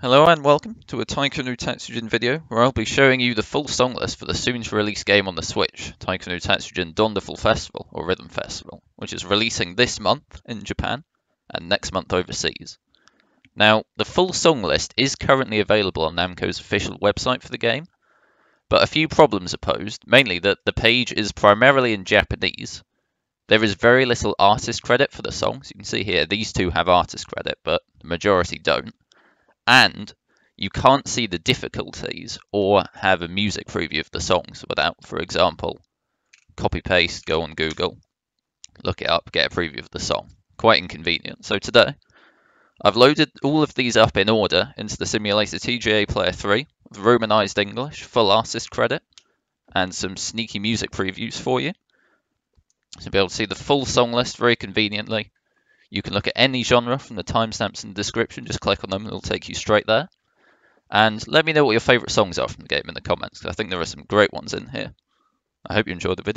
Hello and welcome to a Taiko Tatsujin video where I'll be showing you the full song list for the soon-to-release game on the Switch, Taiko Tatsujin Donderful Festival, or Rhythm Festival, which is releasing this month in Japan and next month overseas. Now, the full song list is currently available on Namco's official website for the game, but a few problems are posed, mainly that the page is primarily in Japanese. There is very little artist credit for the songs. You can see here, these two have artist credit, but the majority don't. And you can't see the difficulties or have a music preview of the songs without, for example, copy-paste, go on Google, look it up, get a preview of the song. Quite inconvenient. So today, I've loaded all of these up in order into the simulator TGA Player 3 with Romanized English, full artist credit, and some sneaky music previews for you. So you'll be able to see the full song list very conveniently. You can look at any genre from the timestamps in the description, just click on them, it'll take you straight there. And let me know what your favourite songs are from the game in the comments, because I think there are some great ones in here. I hope you enjoyed the video.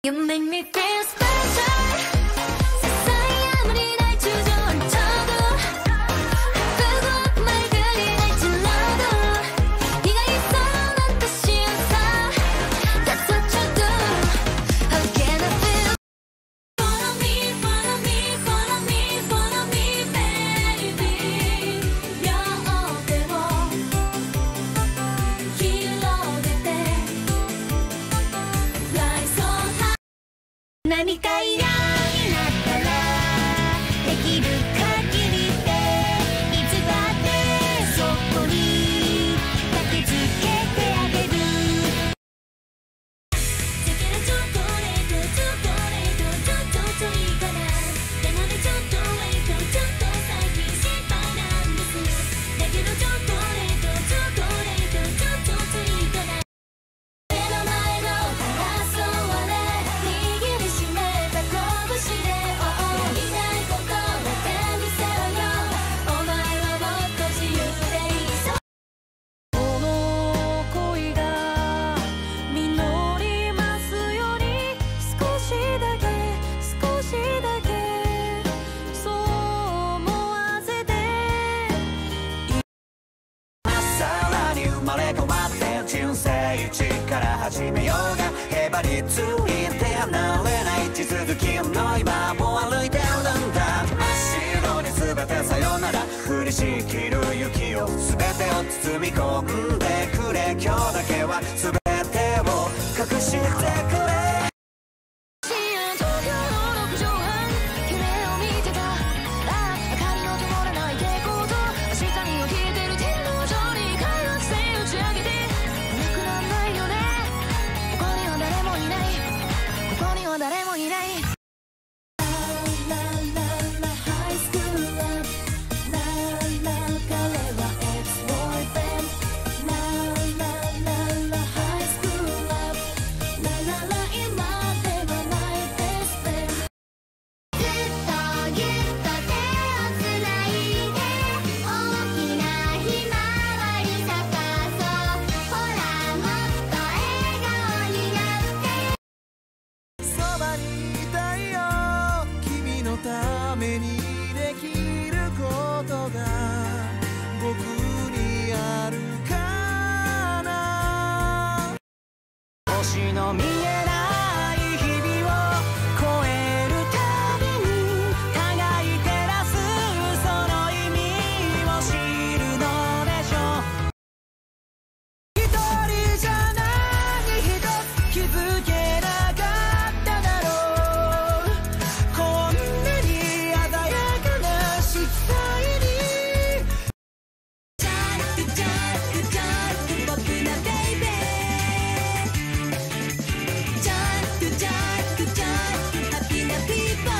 You make me feel special. 세상에 아무리 날 주저앉혀도 그곳 말들이 날 질러도 네가 있어 난 다시 웃어. That's what you do. Again I feel. Follow me, follow me, follow me, follow me, baby.両手を広げて Fly so high. 何か嫌になったらできる限りでいつだってそこに駆けつけてあげる。チョコレート、チョコレート、チョコレート、ちょっといいかな。でもねちょっとウェイト、ちょっと最近心配なんです。だけどチョコレート、チョコレート、ちょっといいかな。目の前のパラソル握りしめた拳で言いたいことだけ見せろよ。お前はもっと自由でいいさ。この恋が実りますように少しだけ少しだけそう思わせて。 さらに生まれ変わって人生一から始めようがへばりついて離れない地続きの今を歩いてるんだ。真っ白に全てさよなら降りしきる雪を全てを包み込んでくれ。今日だけは全てを隠してくれ。 東京の6畳半夢を見てたら明かりの灯らない蛍光灯明日に起きてる天皇上に開幕戦打ち上げてなくなんないよね。ここには誰もいない、ここには誰もいない。ララララハイスクールラブララ彼はエクスボーイフレンドララララハイスクールラブラララ今ではないベストフレンド。ずっとぎゅっと手をつないで大きなひまわり咲かそう。ほらもっと笑顔になってそばにいたいよ君のためにできることが僕にあるかな。星の見えない日々を越えるたびに互い照らすその意味を知るのでしょう。一人じゃ何一つ気づけなかっただろう。こんなに鮮やかな色彩にジャックジャックジャック僕なベイベージャックジャックジャックハッピーなピーポ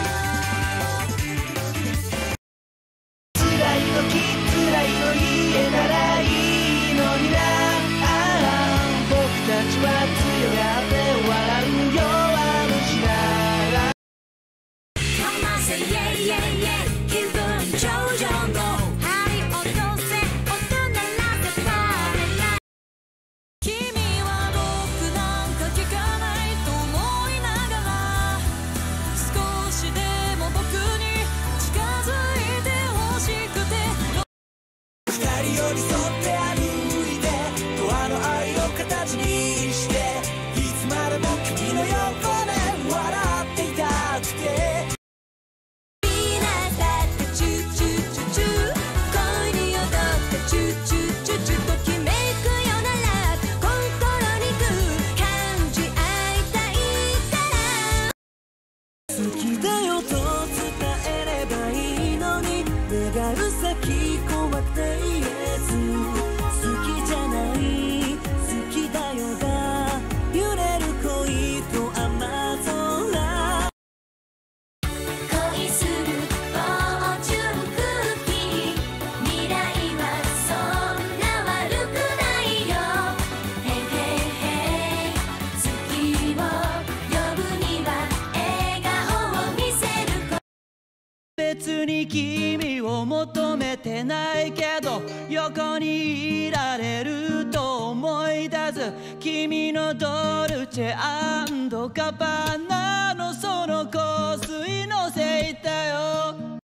ー。辛い時辛いの言えたらいいのにな。僕たちは強がって笑う弱虫だ。 Come on say yeah yeah yeah 気分上々の針落とせ音鳴らせパーレラ。君は僕なんか聞かないと思いながら少しでも僕に近づいてほしくて。 二人寄り添って歩いてドアの愛を形にしていつまでも君の横で笑っていたくて。 みんなだってチューチューチューチュー恋に踊ってチューチューチューチューときめくよなら心にグー感じ合いたいから好きだよと伝えればいいのに願う先怖くて言えず好きじゃない好きだよが揺れる恋と雨空。 恋するフォーチュンクッキー未来はそんな悪くないよ。へへへ月を呼ぶには笑顔を見せること。 別に君を求めてないけど横にいられると思い出す君のドルチェ&ガッバ花のその香水のせいだよ。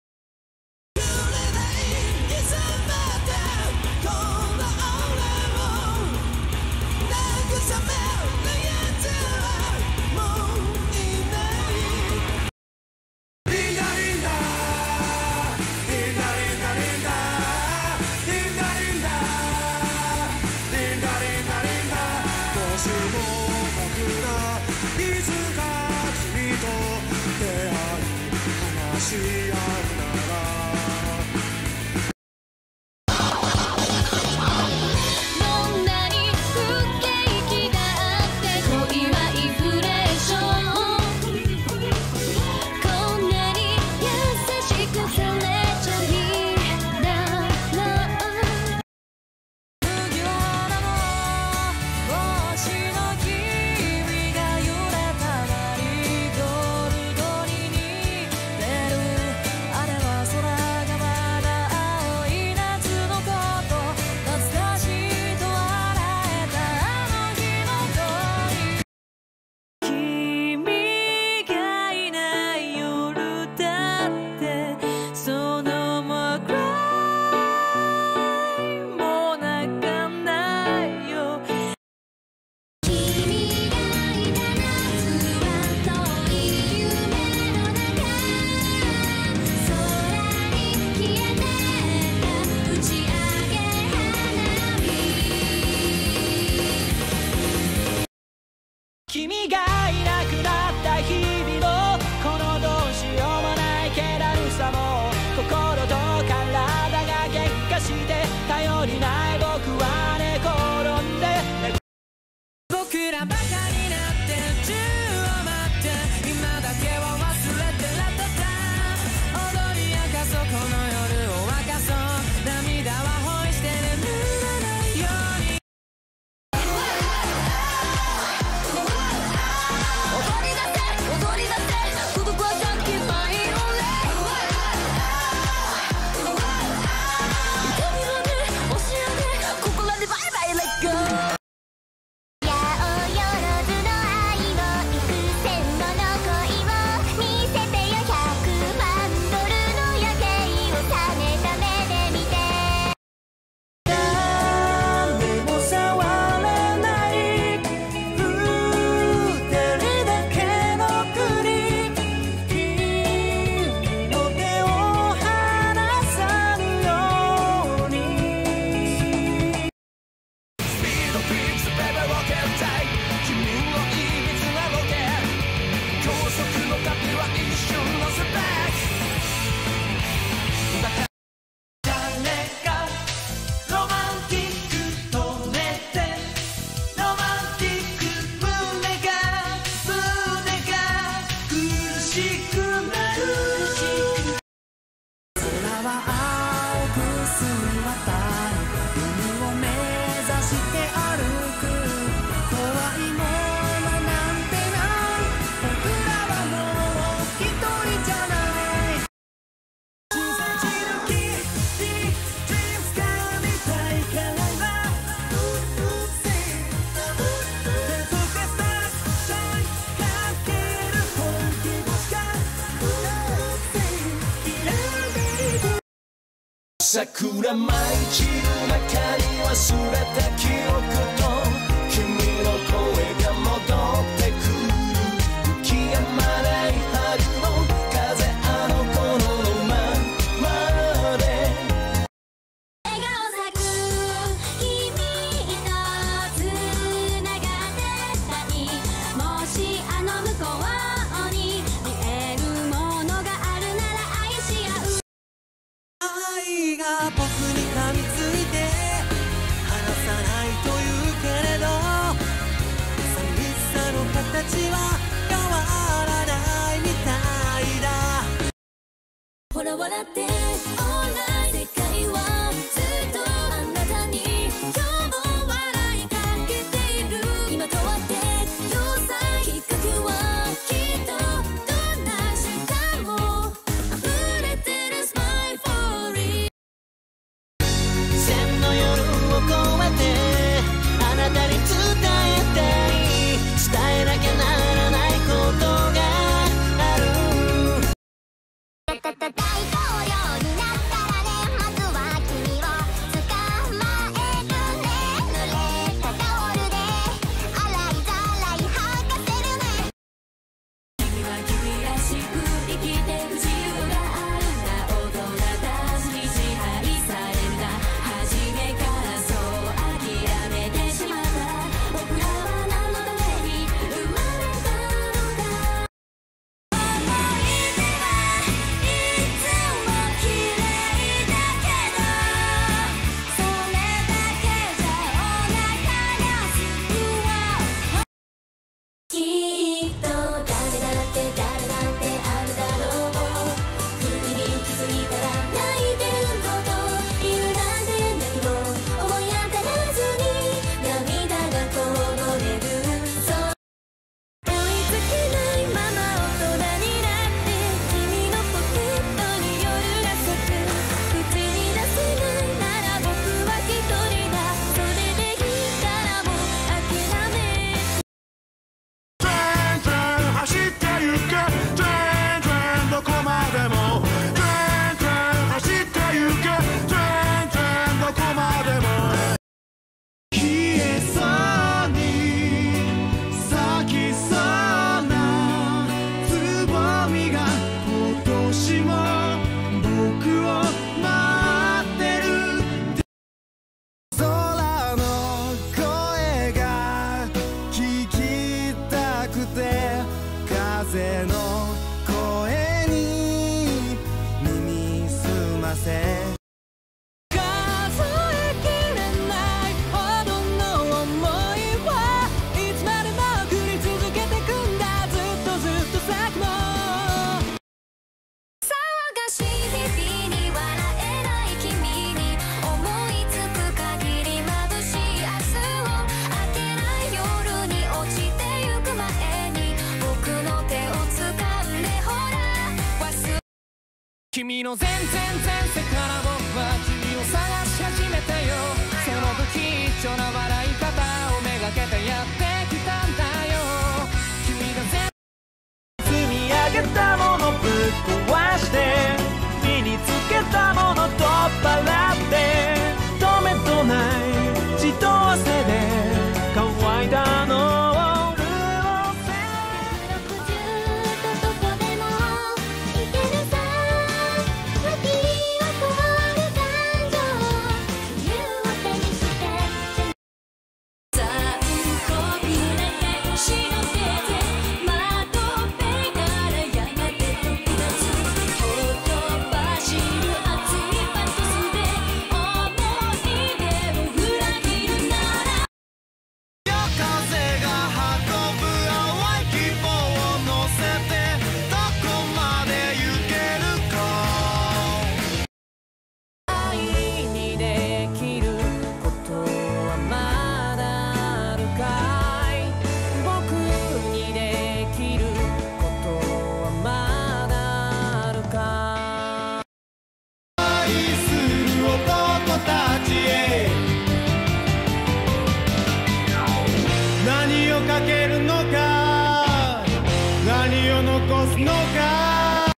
君がいなくなった日々もこのどうしようもない気だるさも心と体が喧嘩して頼りない僕は寝転んで僕らバカになって宙を待って今だけを忘れてラタタ踊り明かそうこの夜を沸かそう涙はホイして眠らないように桜舞い散る中に忘れた記憶と君の声が戻ってくる雪止まない春の風あの頃のままで笑顔咲く君とつながってたいもしあの向こうに見えるものがあるなら愛し合う愛が僕に噛みついて離さないというけれど寂しさの形は変わらないみたいだほら笑ってオーライ世界はずっとあなたに今日も笑いかけている今とはって要塞きっかけはきっとどんな瞬間も溢れてるスマイルフォーリー千の夜を越えてあなたに伝えたい伝えなきゃならないこと君の全然前世から僕は君を探し始めたよ。その不吉祥な笑い方をめがけてやってきたんだよ。君が積み上げたものぶっ壊して身につけたもの取っ払って止めどない血と汗で乾いたのを何をかけるのか何を残すのか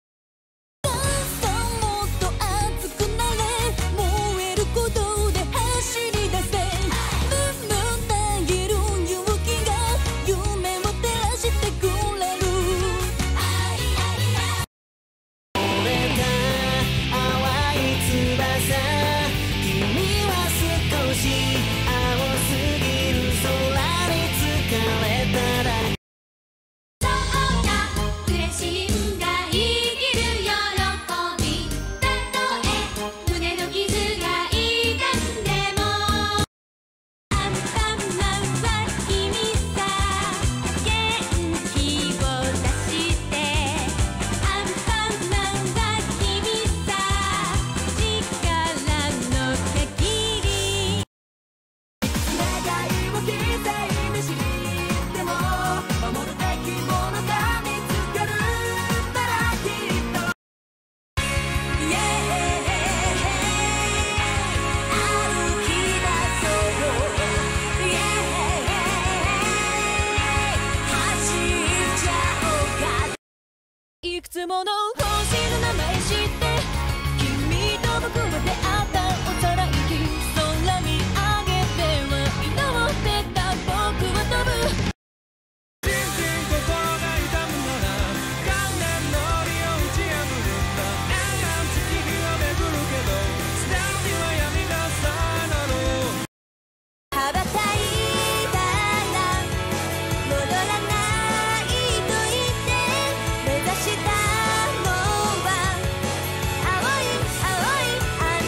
いくつもの星の名前知って君と僕は出会ったおさらいき空見上げては祈ってた僕は飛ぶ心が痛むなら観念の檻を打ち破るんだ永遠月日は巡るけど捨てるには闇がさなの羽ばたいたら戻らないと言って目指したのは青いあ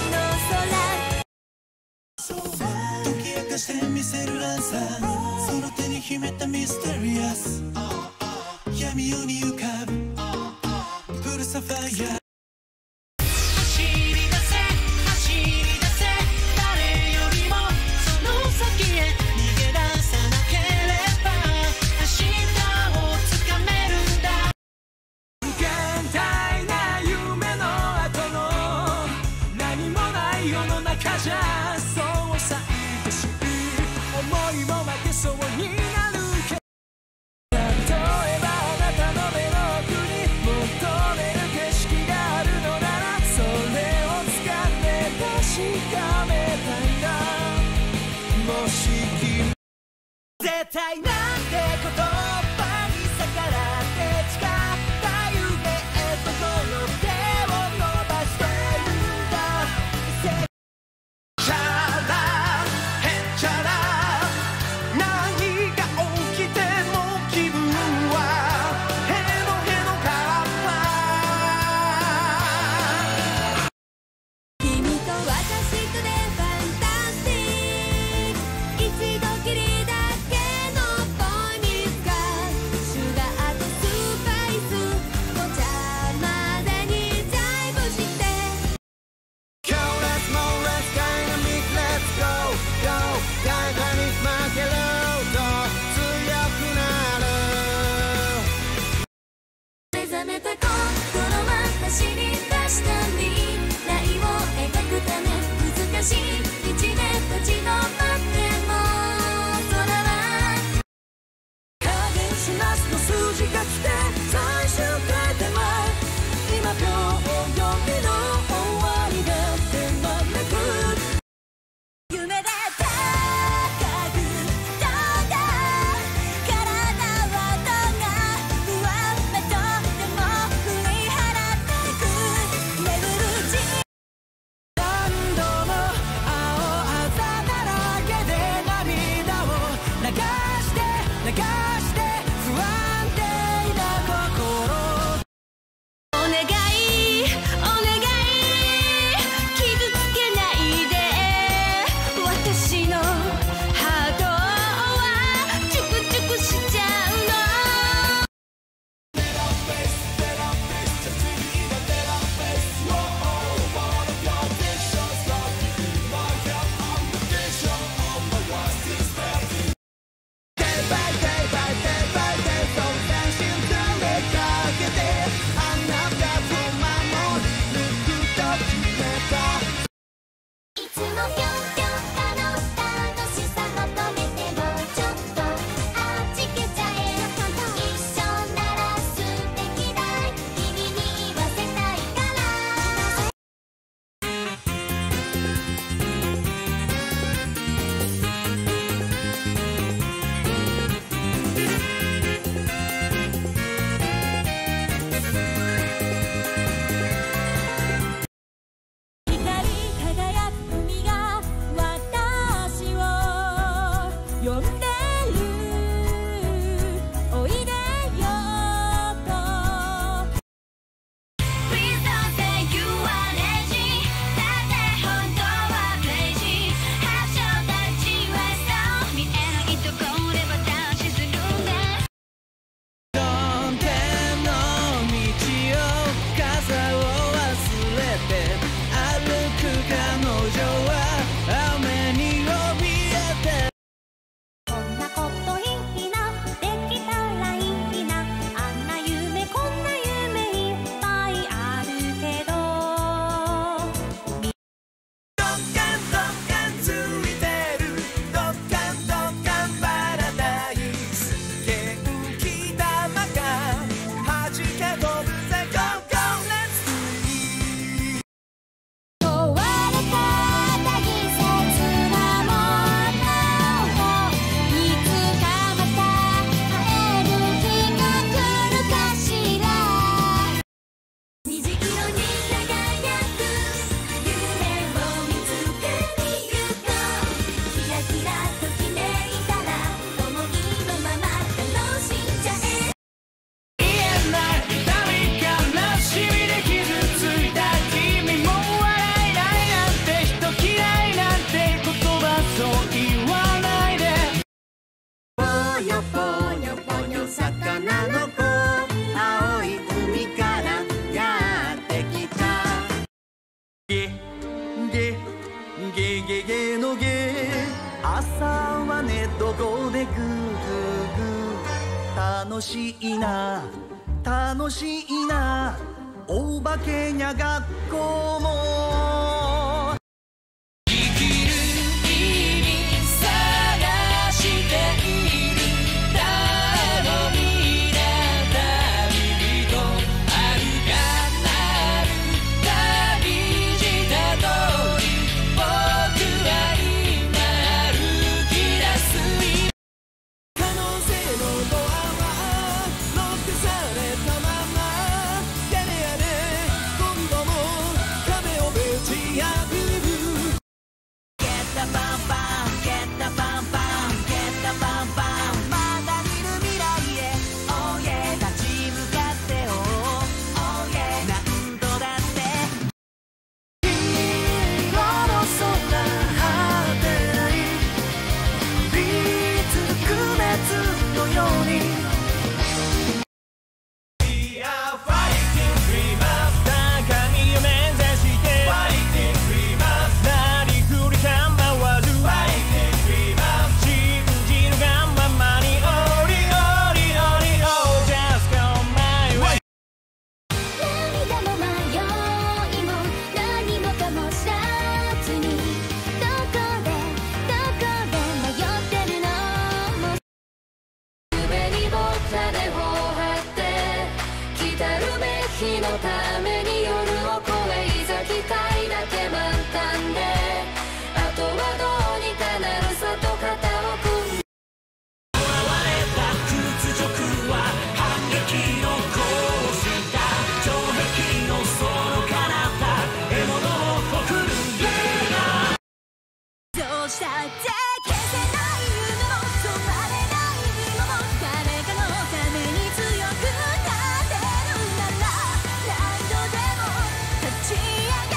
の空解き明かしてみせるアンサーその手に秘めたミステリアス闇夜に浮かぶプルサファイア走り出せ誰よりもその先へ逃げ出さなければ明日をつかめるんだ無限大な夢の後の何もない世の中じゃそうさ愛しい思いも負けそうになるけど例えばあなたの目の奥に求める景色があるのならそれを掴んで確かめたいんだもし君絶対なんて言葉に逆らって誓った夢へとこの手を伸ばしてるんだチャラへっちゃら何が起きても気分はヘロヘロカッパ君と私とでファンタスティック一度きりだけのなしい一年立ち止まっても空は加減しますの数字が来て最終回手前今秒読みの終わりが手招く夢で高く飛んだ体はどんな不安なとでも振り払ってく眠るうちに何度も青あざだらけで涙を流して不安定な心お願い傷つけないで私のハートはチュクチュクしちゃうのいつもぴょんぴょん楽しさ求めてもちょっとはじけちゃえ一緒なら素敵だい君に言わせたいから光り輝く海が私を呼んでるおいでよと Please don't say you are lazy だって本当は crazy 発祥たちはそう見えないとこではダンスするんです曇天の道を傘を忘れて歩く彼女は雨に怯えてこんなこといいなできたらいいなあんな夢こんな夢いっぱいあるけどドッカンついてるドッカンパラダイス元気玉が弾け飛ぶぜ Go Go Let's do it 壊れた大切なものをいつかまた会える日が来るかしら虹色に輝く夢を見つけに行こうキラキラときめいたら思いのまま楽しんじゃえ言えない痛み悲しみで傷ついた君も笑えないなんて人嫌いなんて言葉そう言わないでぽよぽよぽよ魚の子青い海からやってきたゲゲゲのゲ朝は寝床でグーグーグー楽しいなお化けにゃ学校も生きる意味探している誰も皆旅人遥かなる旅した通り僕は今歩き出す可能性のドアはノックされたままやれやれ今度も壁をベしたって消せない夢も止まれない今も誰かのために強くなってるなら何度でも立ち上が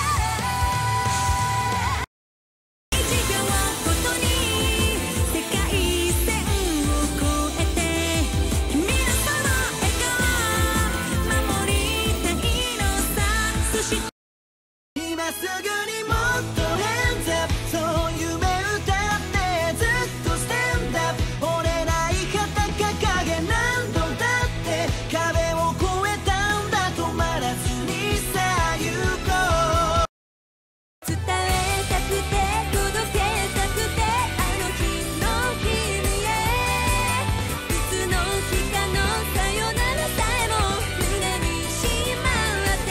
れ一秒ごとに世界線を越えて君のその笑顔守りたいのさそして今すぐにもっと hands up そう夢歌ってずっと stand up 折れない旗掲げ何度だって壁を越えたんだ止まらずにさあ行こう伝えたくて届けたくてあの日の君へいつの日かのさよならさえも胸にしまって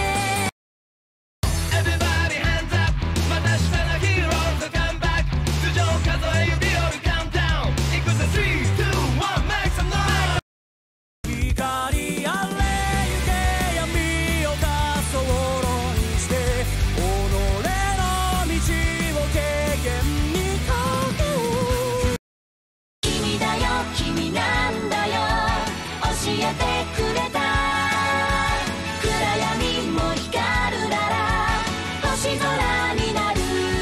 Everybody hands up またしたら Heroes to come back 頭上数え指折るカウントダウンいくぜ3、2、1 make some noise 光あれゆけ闇を黄昏にして己の道を経験に行こう君だよ君なんだよ教えてくれた暗闇も光るなら星空になる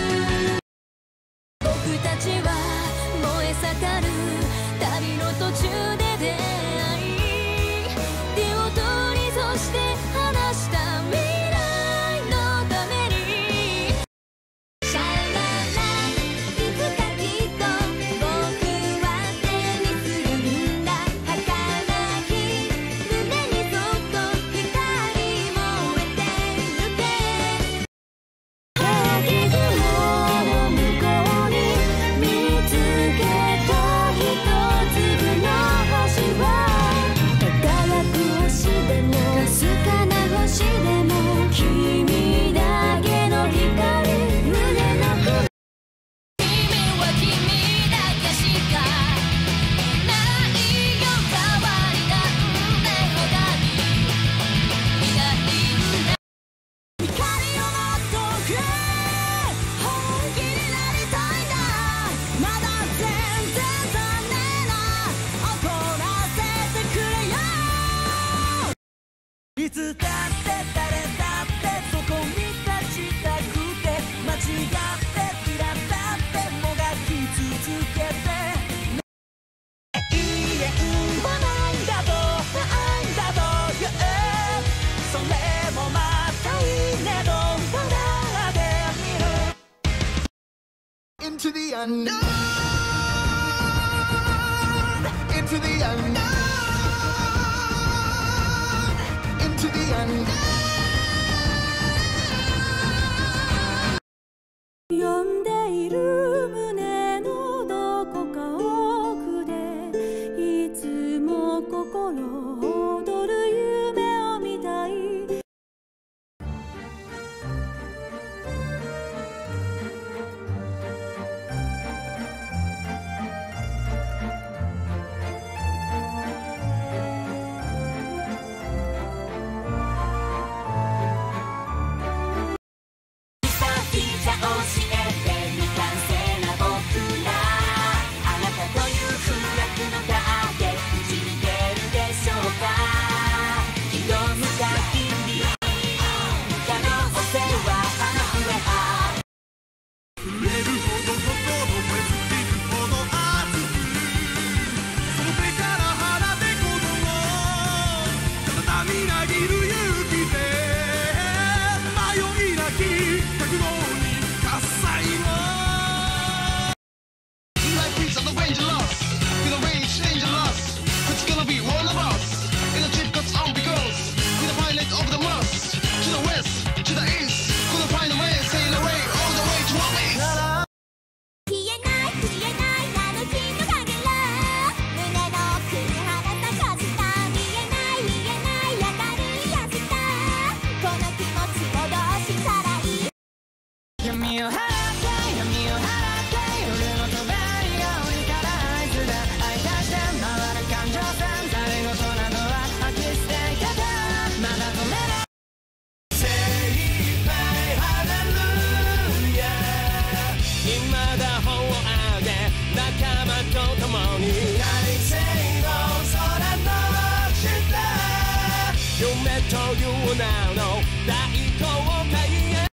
僕たちは燃え盛る旅の途中で出会い手を取りそして話した未来のためにシャララいつかきっと僕は手にするんだ儚き胸にそっと光燃えてゆけ景色の向こうに見つけた一粒の星は輝く星でもかすかな星でも君だけの光胸の君は君だけしかないよ代わりなんて他にいないんだ光をもっとくれ本気になりたいんだまだ全然残念な怒らせてくれよいつだって誰だってそこに立ちたくて間違って嫌だってもがき続けて永遠はないんだと言うそれもまたいいねどんどんでみる Into the unknown Into the unknown Into the unknown 呼んでいる胸のどこか奥でいつも心躍る夢を見たいまだ帆を上げ仲間と共に大西の空の下夢という名の大航海へ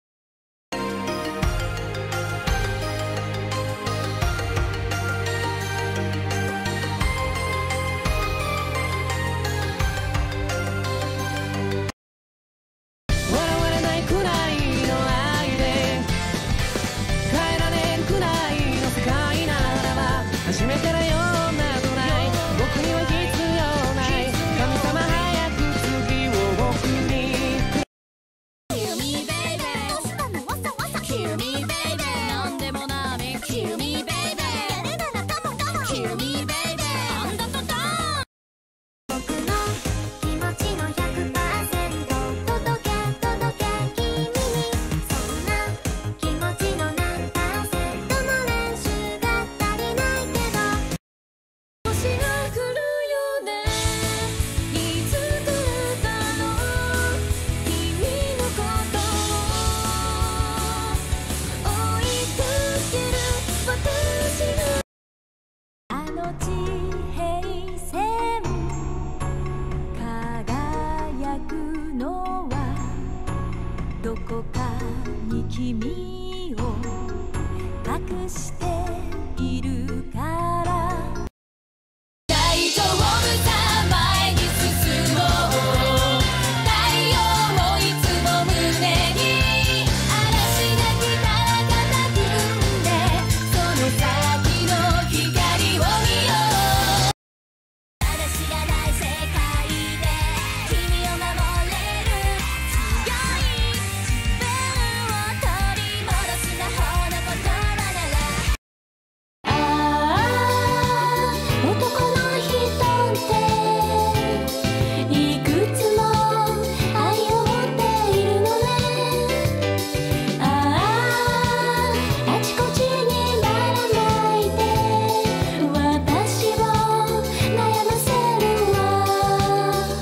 どこかに君を隠しているから大丈夫さ前に進もう太陽もいつも胸に嵐が来たら肩組んでその先の光を見ようただ知らない世界で君を守れる強い自分を取り戻す魔法の言葉ならああ男の人っていくつも愛を持っているのねあああちこちにばらまいて私を悩ませるわ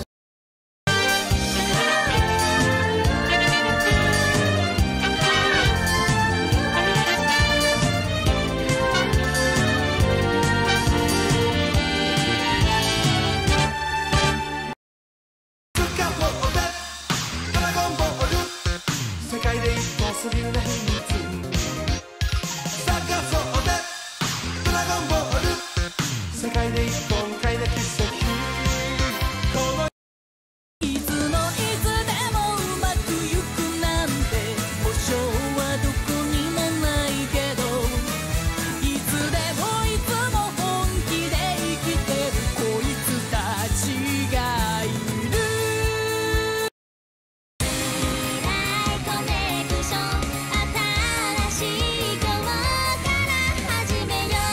スカホーでドラゴンボール世界で一本スリルな秘密探そうでドラゴンボール世界で一本嗅いだ奇跡このいつもいつでもうまくゆくなんて保証はどこにもないけどいつでもいつも本気で生きてるこいつたちがいる未来コネクション新しい今日から始めよ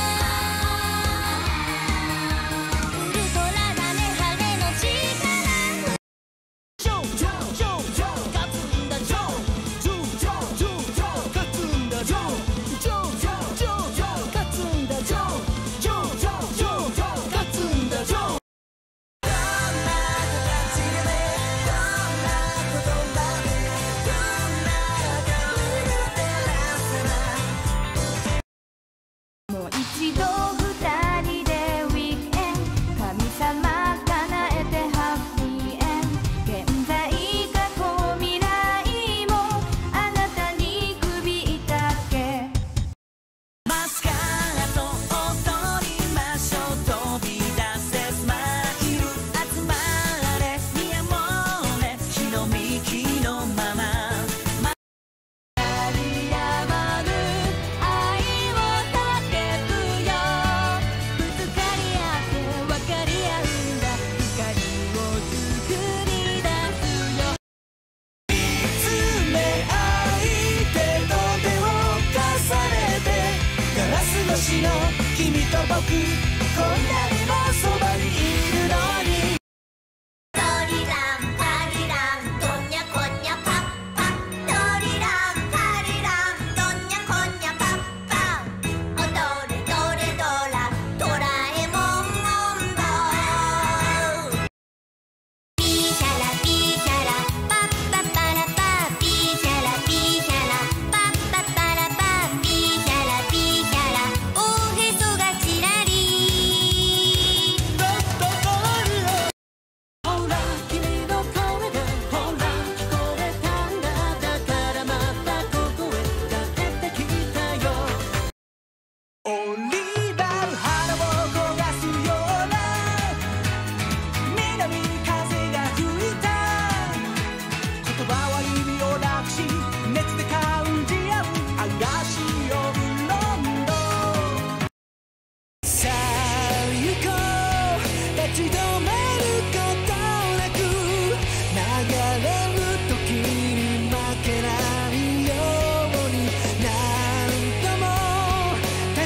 うウルトラだね晴れの力ジョージョージョージョー勝つんだジョージョージョージョージョー勝つんだジョージョージョージョージョー勝つんだジョージョージョージョージョー勝つんだジョーどんな形でどんな言葉でどんな顔で照らせばもう一度二人でウィークエンド神様叶えてハッピーエンド現在過去未来もあなたに首痛けマスカラと踊りましょう飛び出せスマイル集まれ見守れひのみきのまま鳴りやまぬ愛を叫ぶよぶつかり合って分かり合うんだ光を作り出すよ見つめ合い手と手を重ねてガラス越しの君と僕こんなにもそばにいるのにトリランパリランドニャコニャパッパトリランパリランドニャコニャパッパ踊れどれどらドラえもん音頭ピーヒャラピーヒャラパッパパラパピーヒャラパッパパラパピーヒャラ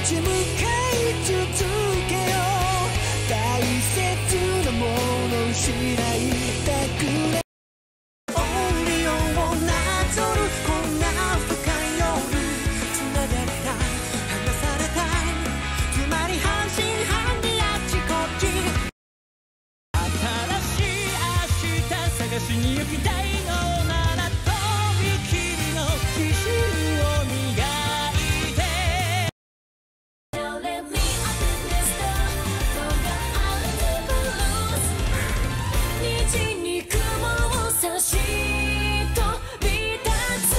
ち向かい続けよう大切なもの失いたくない音量をなぞるこんな深い夜つながりたい離されたいつまり半信半疑あちこち新しい明日探しに行きたいのならとびきりの自信を磨いて Now let me up in this door Don't go out into the blues 虹に雲を差し飛び立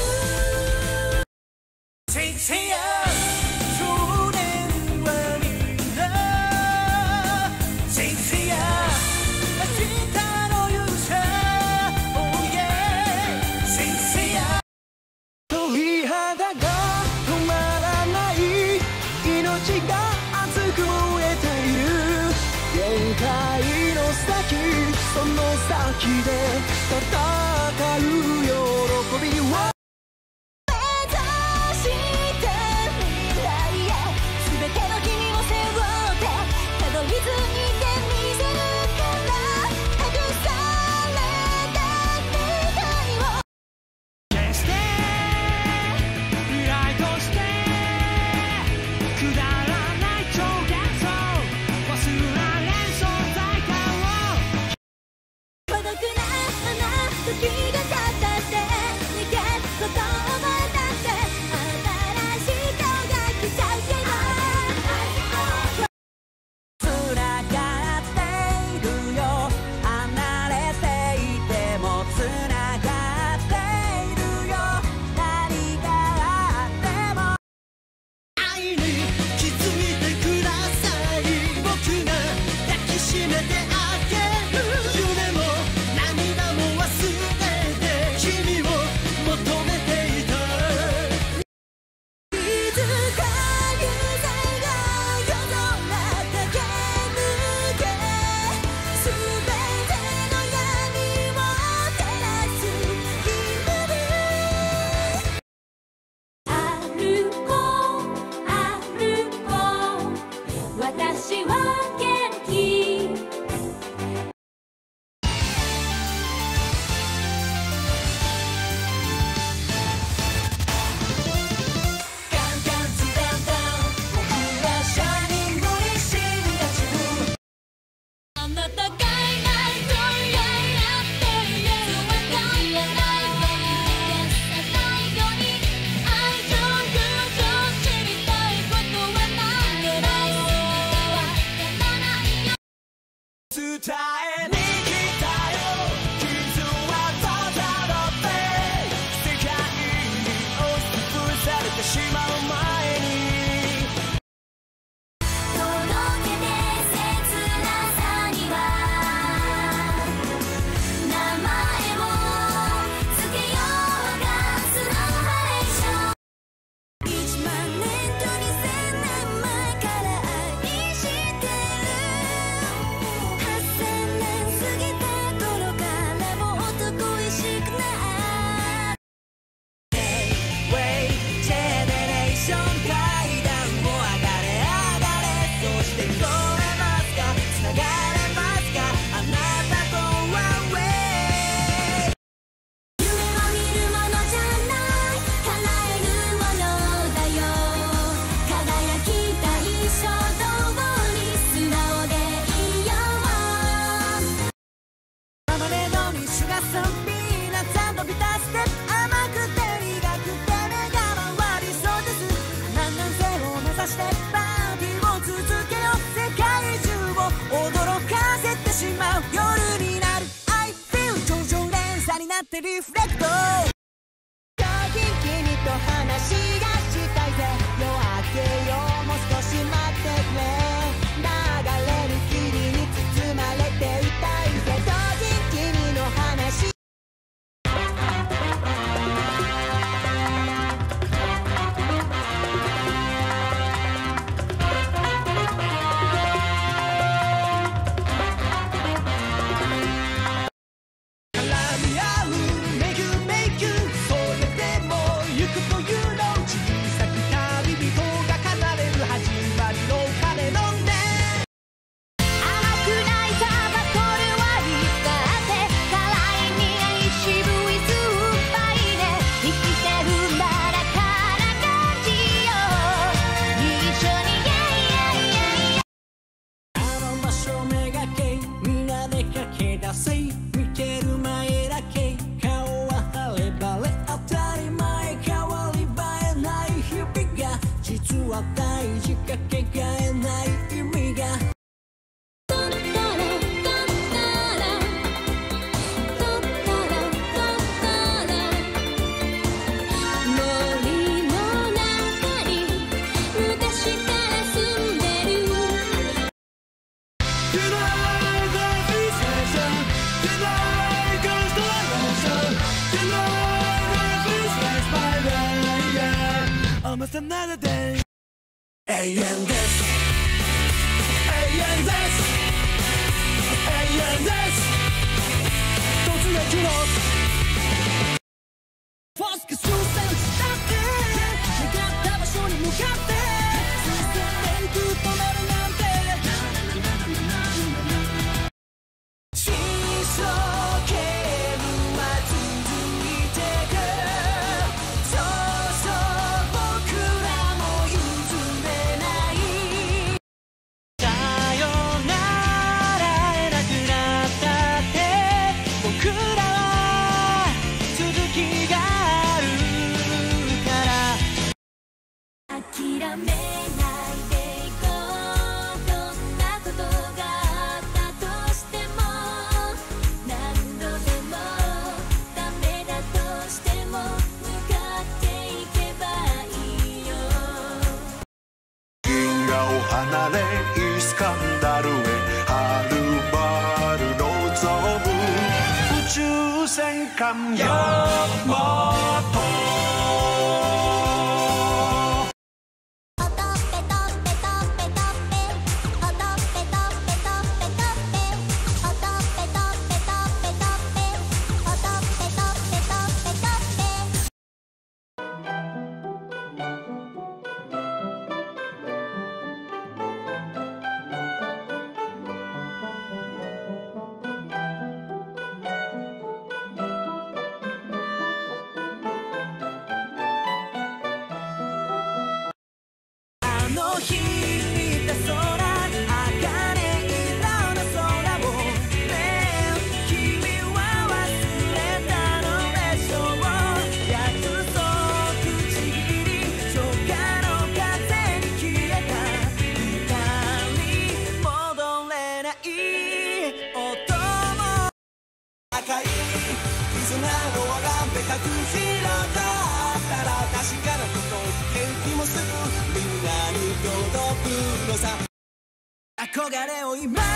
つ Say say yeah 少年はみんな Say say yeah 明日の勇者 Oh yeah Say say yeah 鳥肌が止まらない命が熱く燃えている限界の先その先で戦う喜びを目指して未来へ全ての君を背負ってたどり着いてみせるから託された未来を決して未来としてくだらない超幻想忘られん存在感を孤独な時が経ったって逃げることを覚えたって新しい顔が来ちゃうけどつながっているよ離れていてもつながっているよ何があっても愛に気づいてください僕が抱きしめてあげる夢も涙も忘れて君を求めていたいつか偶然が夜空駆け抜け全ての闇を照らす光歩こう歩こう私は元気カンカンズダウンダウン僕はシャイニングに進化中あなたがいないと嫌やって言えるわけがない消さないように愛情友情知りたいことはなんでないわからないよ伝えに来たよ傷はただって世界に押しつぶされてしまう前に届けて切なさには名前をつけようがスノーハレーション1万年と2000年前から愛してる8000年過ぎた頃からもっと恋しくないウェイジェネレーション階段を上がれ上がれそして越えますかつながれますかあなたとはウェイ夢を見るものじゃない叶えるものだよ輝きたい衝動に素直でいいよ甘めのミシュガソンピーナッツ&ビターステップ甘くて苦くて目が回りそうです何々性を目指してパーティーを続けよう世界中を驚かせてしまう夜になる I feel 頂上連鎖になってリフレクト最近君と話がしたいぜ夜明けよもう少し待ってくれ流れる霧に包まれていたいぜ当人君の話絡み合うメイクそれでも行くというの自しかけがえない意味が永遠です永遠です永遠です突撃のフォスク終戦したって向かった場所に向かって進んでいく止めるなんて一生懸命は続いてくそうそう僕らも譲れないさよなら会えなくなったって僕らは続きがあるから諦めないでいこうどんなことがあったとしても何度でもダメだとしても向かっていけばいいよ銀河を離れイスカンダルへはるばる望む宇宙戦艦ヤマトおとっぺとっぺとっぺとっぺおとっぺとっぺとっぺとっぺおとっぺとっぺとっぺとっぺおとっぺとっぺとっぺとっぺおとっぺとっぺとっぺあの日見た空茜色の空をねえ君は忘れたのでしょう約束ちぎり初夏の風に消えた歌に戻れない音も赤い絆の輪が目隠しのだったら確かなこと元気もすぐみんなに届くのさ憧れを今掴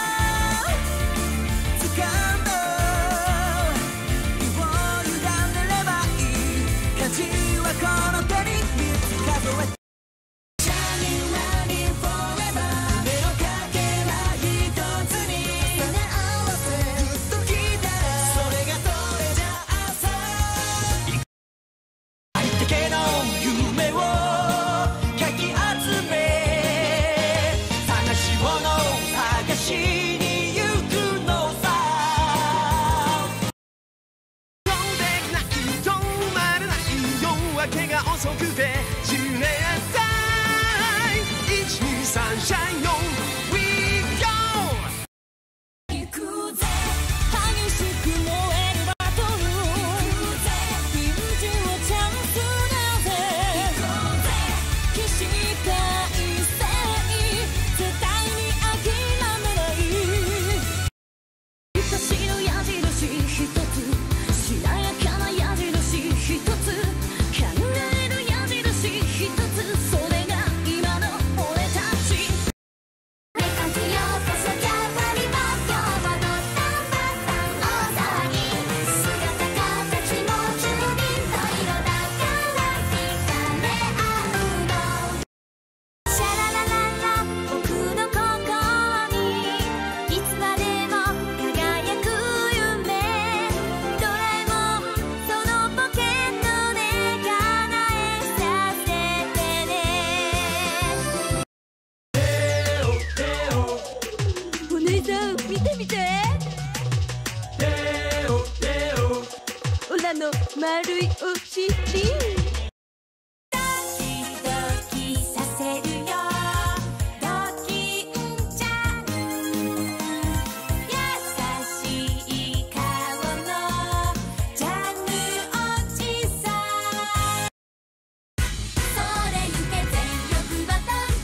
んだ身を委ねればいい価値はこの手に3つ数えて Shining Running Forever 目のかけら一つに重ね合わせぐっときたらそれがそれじゃ朝相手の夢をかき集め探し物探しに行くのさ飛んでない止まらない夜明けが遅くて10年さ123シャイノン We go 行くぜ激しく燃えるバトル行くぜピンチをチャンスだぜ行こうぜ起死回生絶対に諦めない私の矢印一つしなやかな矢印一つ考える矢印一つそれが今の俺たち目感じよこそキャパリバ今日もドッタンバッタン大騒ぎ姿形も住人の色だから惹かれ合うのシャララララ僕の心にいつまでも輝く夢ドラえもんそのポケットで叶えさせてねお姉さん見て見てオラの丸いお尻ドキドキさせるよドキンちゃん優しい顔のジャングおじさんそれゆけ全力バトル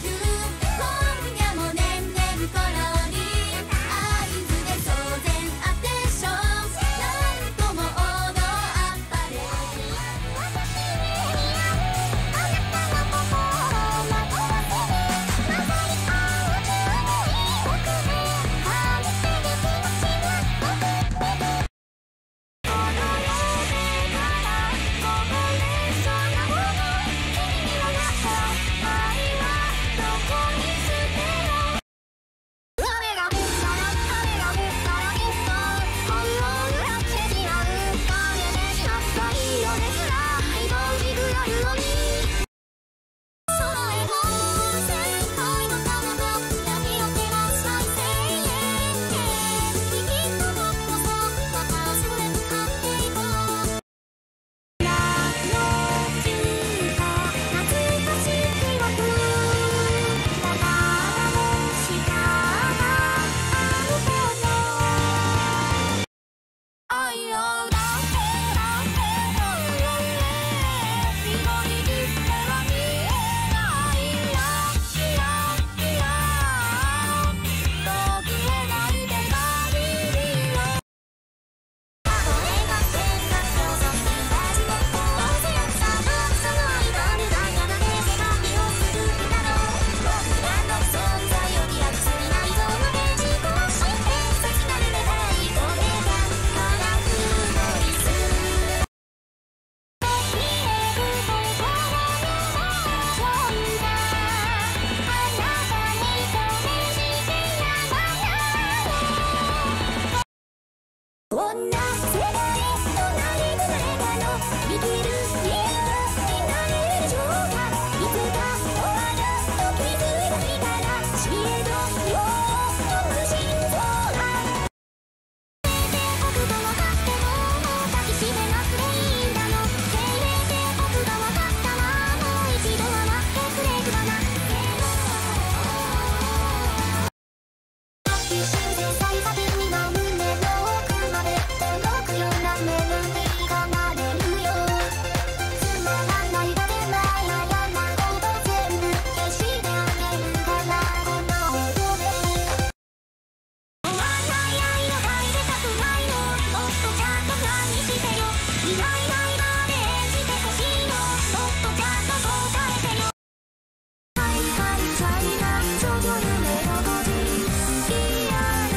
「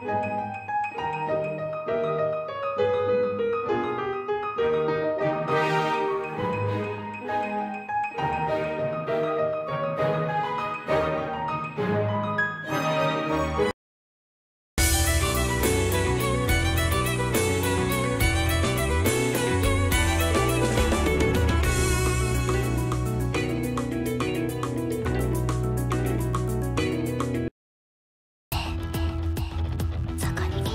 そこに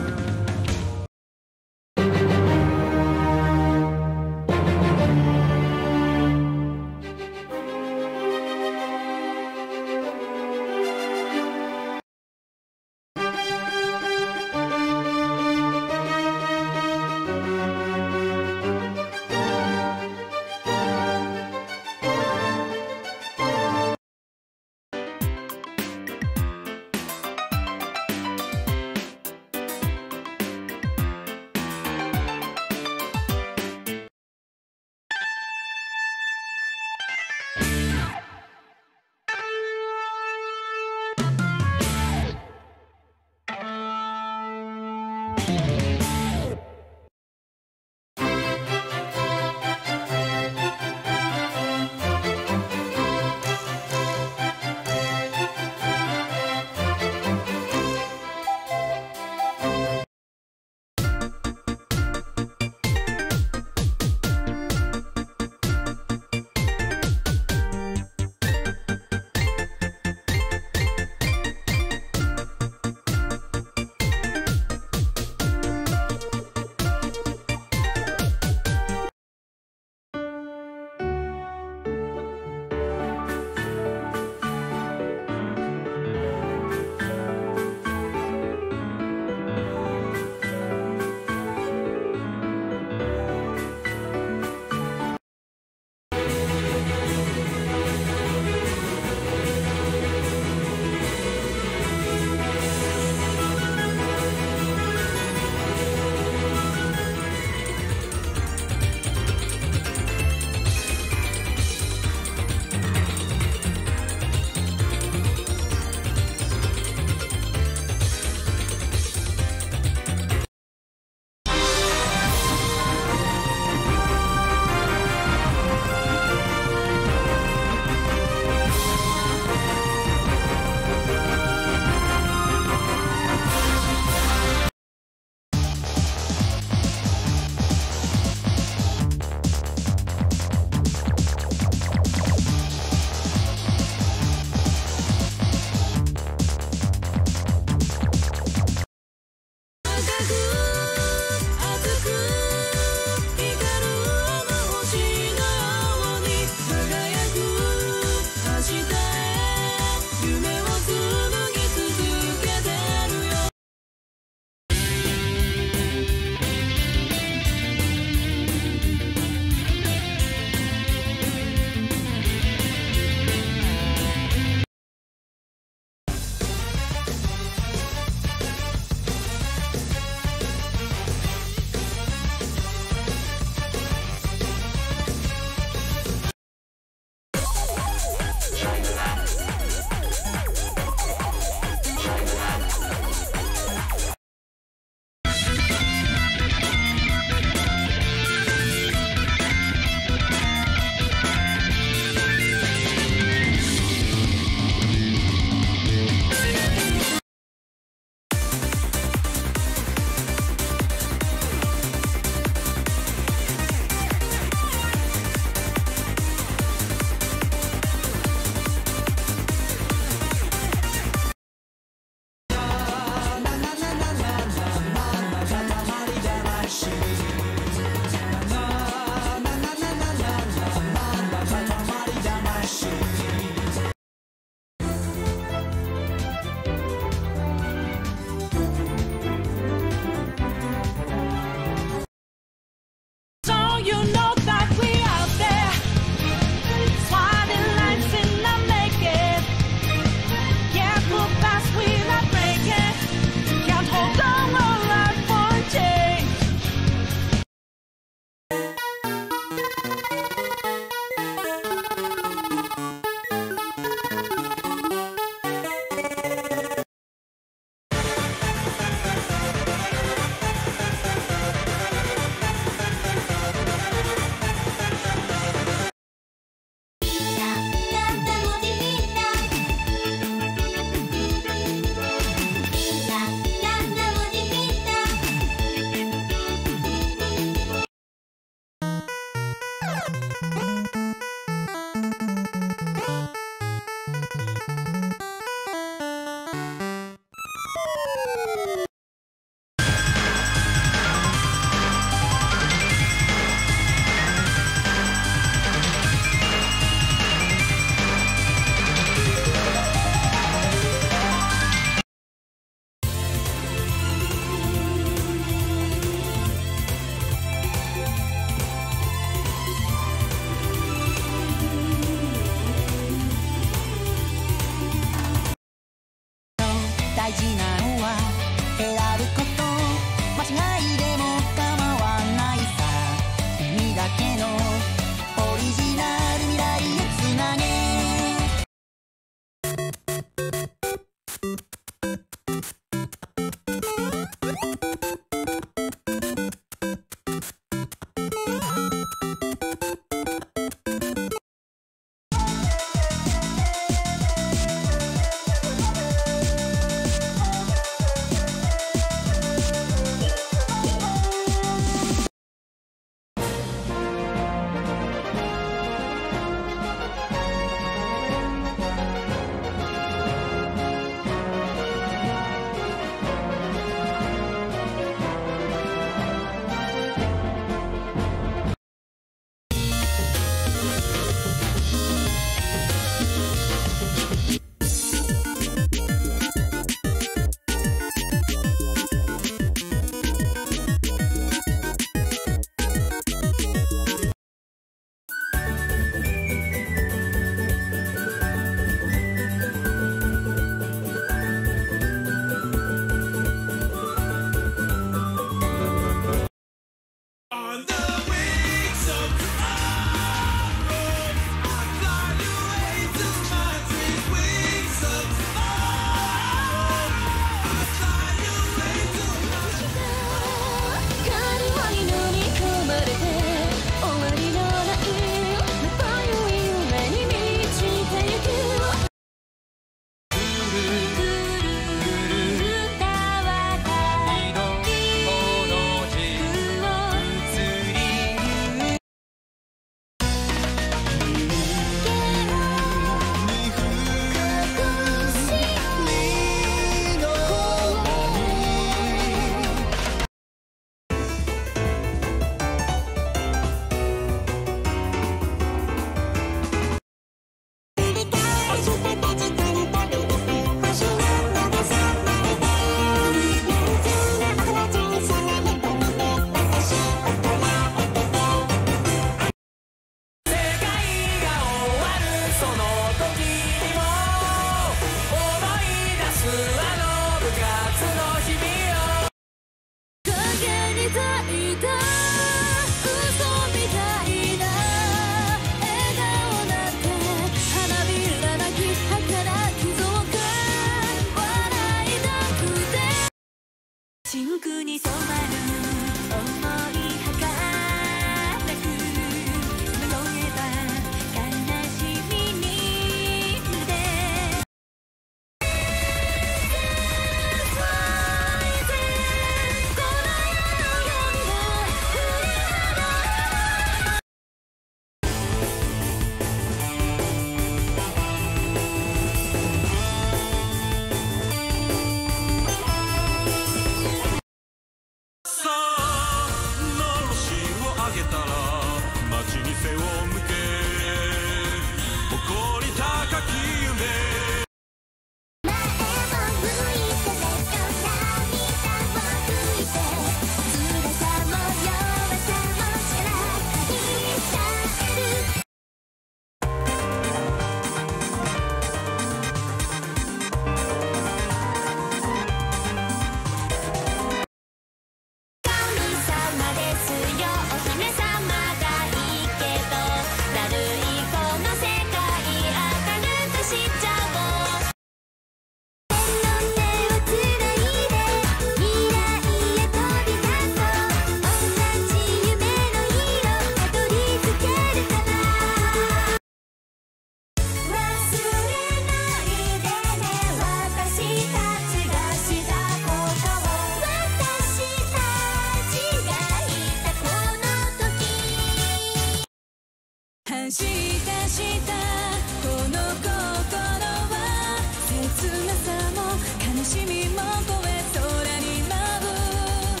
したしたこの心は切なさも悲しみも超え空に舞う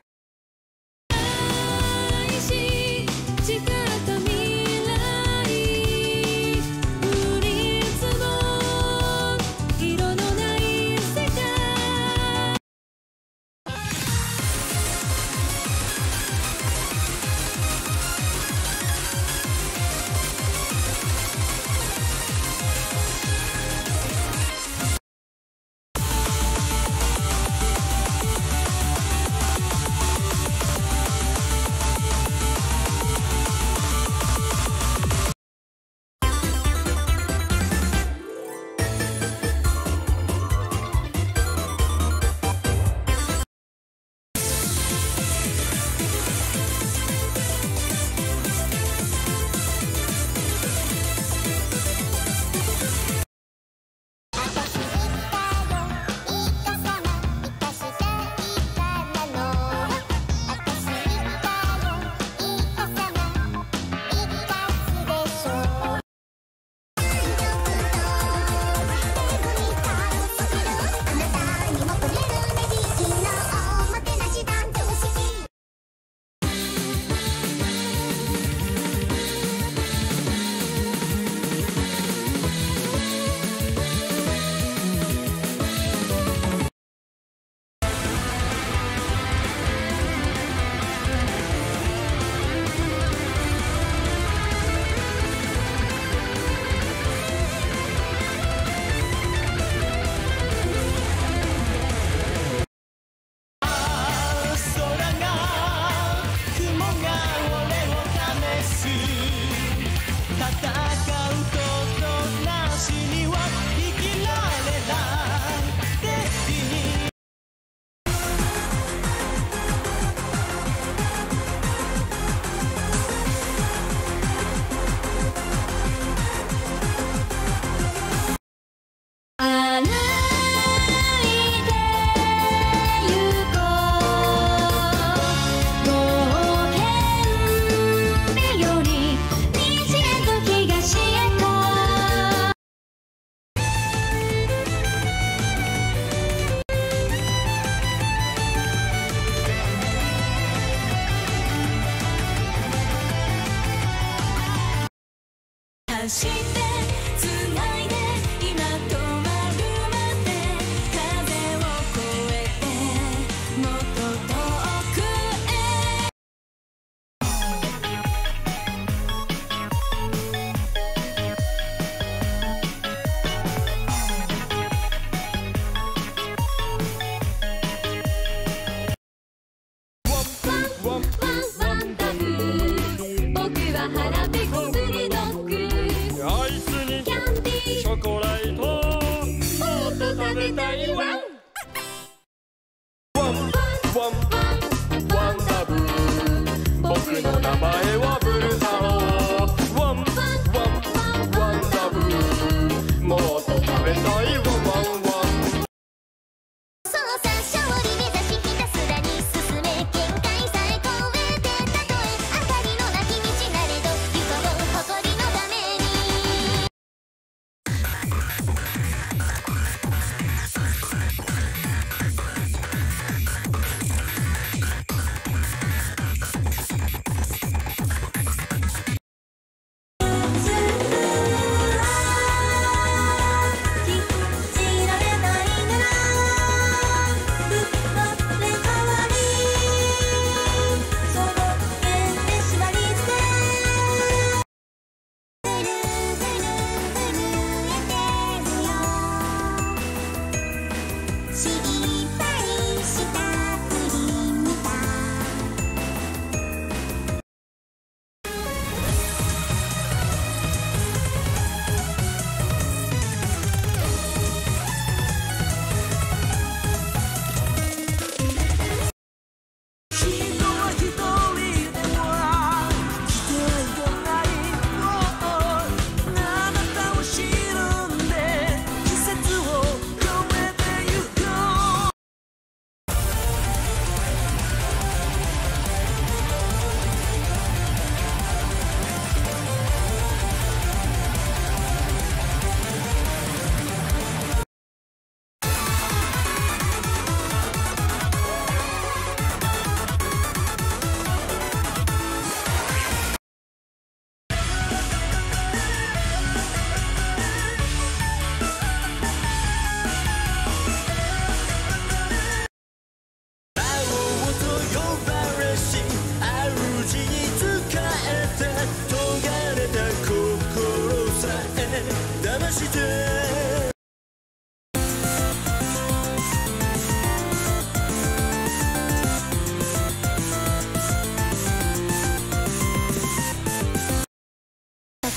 愛し力と未来降り積もる色のない世界走ってつないで今止まるまで風を越えてもっと遠くへワンダフル僕は腹ペコブルドッグアイスにキャンディーチョコレートもっと食べたいワンワンダブル僕の名前はブル太郎ワンダブルもっと食べたいワンそうさ勝利目指しひたすらに進め限界さえ超えてたとえ明かりのなき道なれど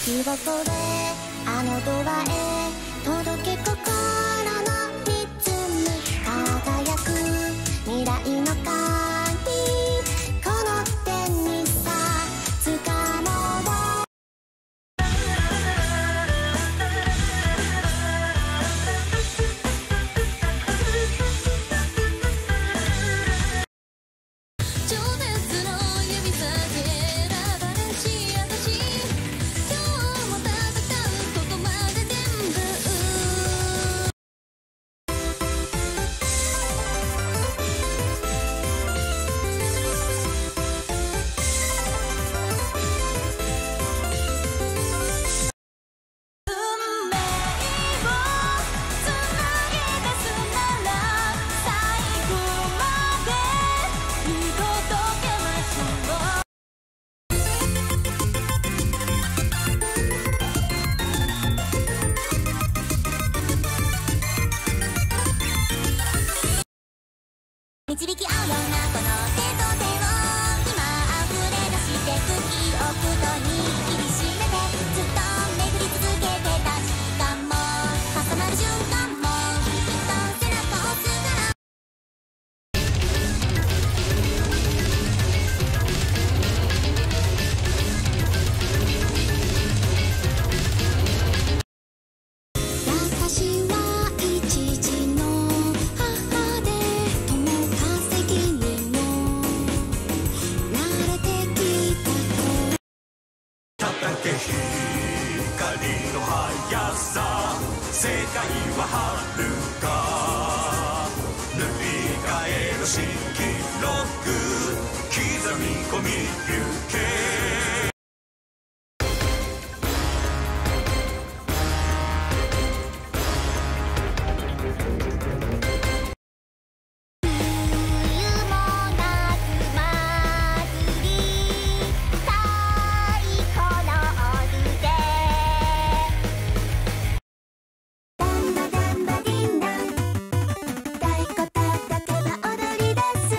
記憶であのドアへ届け心のリズム輝く未来の鍵この手にさ掴もう情熱の指先選ばれし私今日も戦うことまで全部運命をつなげ出すなら最後まで見届けましょう導き合うようなこの手と手を今溢れ出してく記憶と握りしめてずっと巡り続けてた時間も重なる瞬間もきっと背中を押すから私は一児の母で友稼ぎにも慣れてきた子叩け光の速さ世界は遥か塗り替える新記録刻み込み行け冬もなく祭り太鼓の音でダンバダンバディンダン太鼓叩けば踊り出す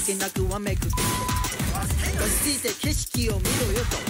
けなくわめく落ち着いて景色を見ろよと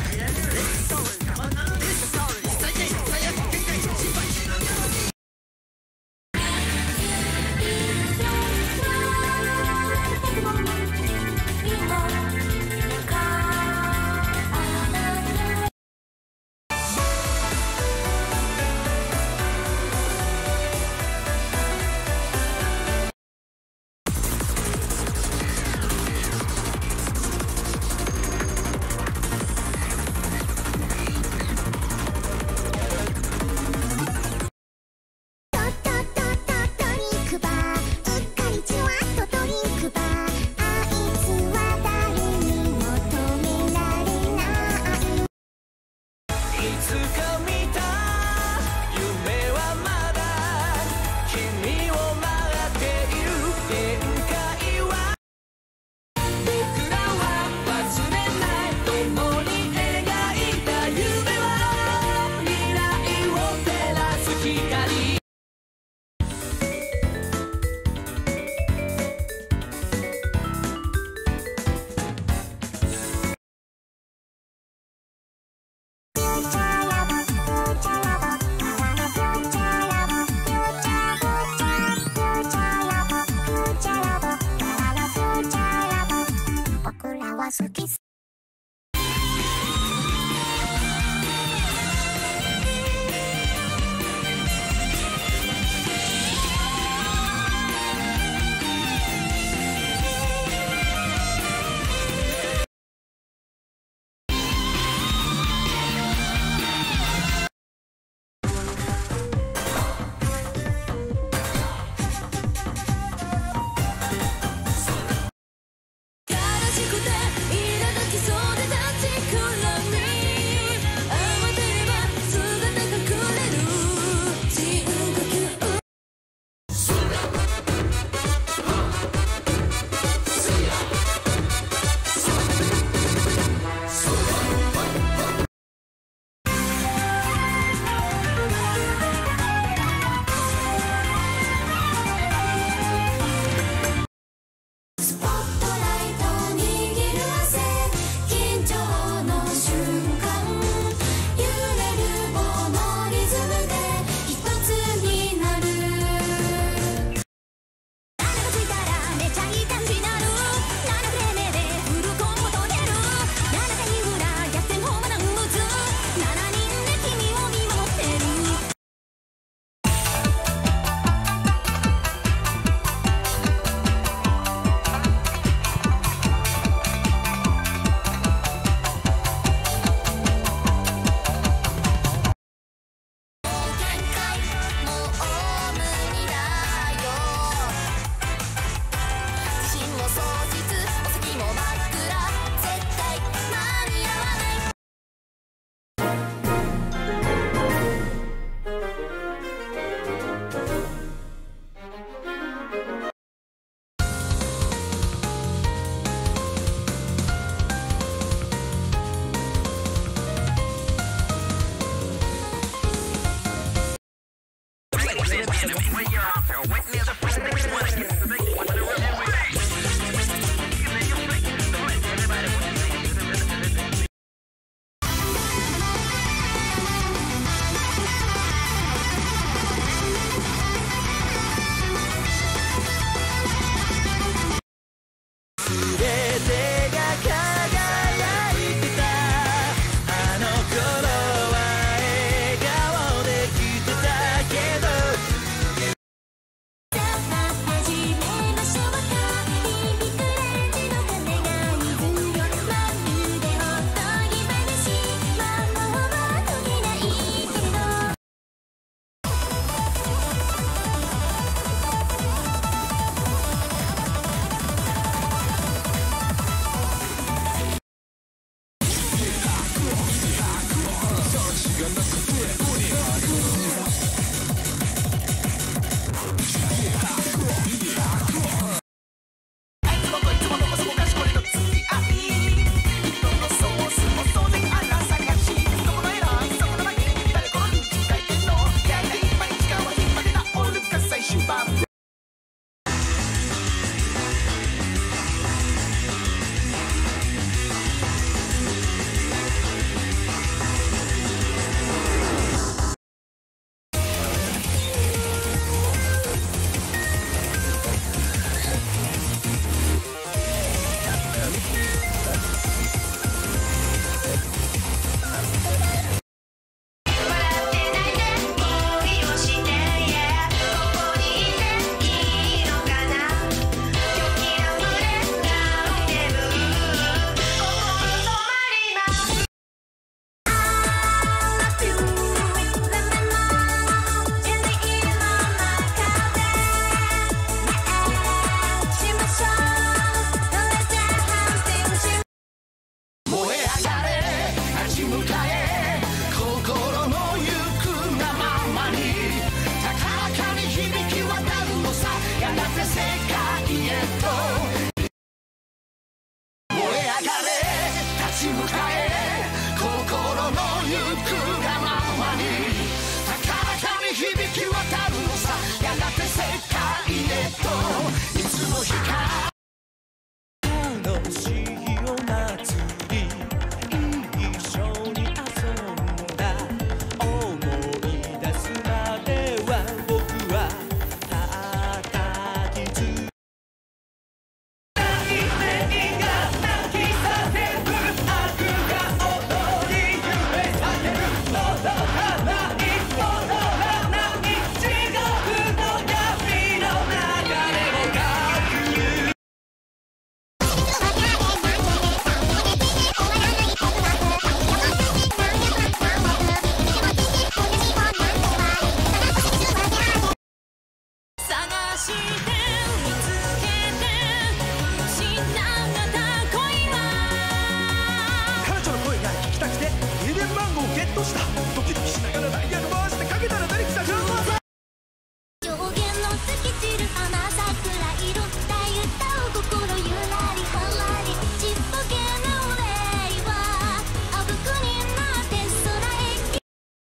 としたドキドキしながらダイヤル回してかけたら誰来たか上限の月散る花桜色大歌を心ゆらりはらりちっぽけなお礼はあぶくになって空へ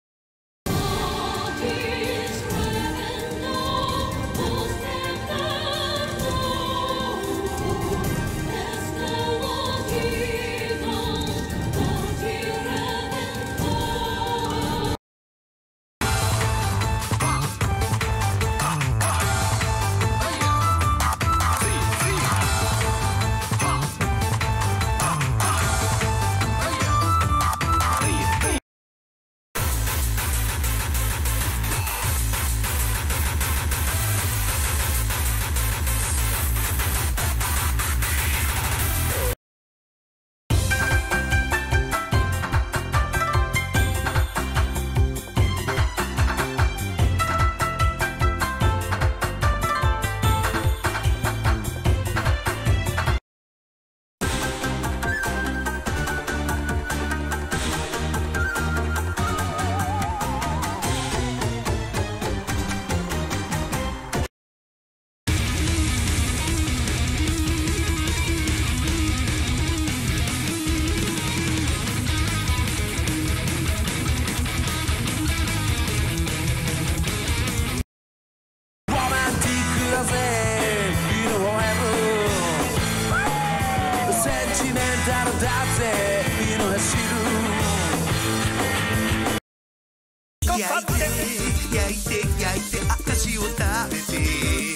焼いて証を食べて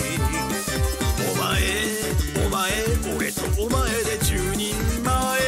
お前俺とお前で10人前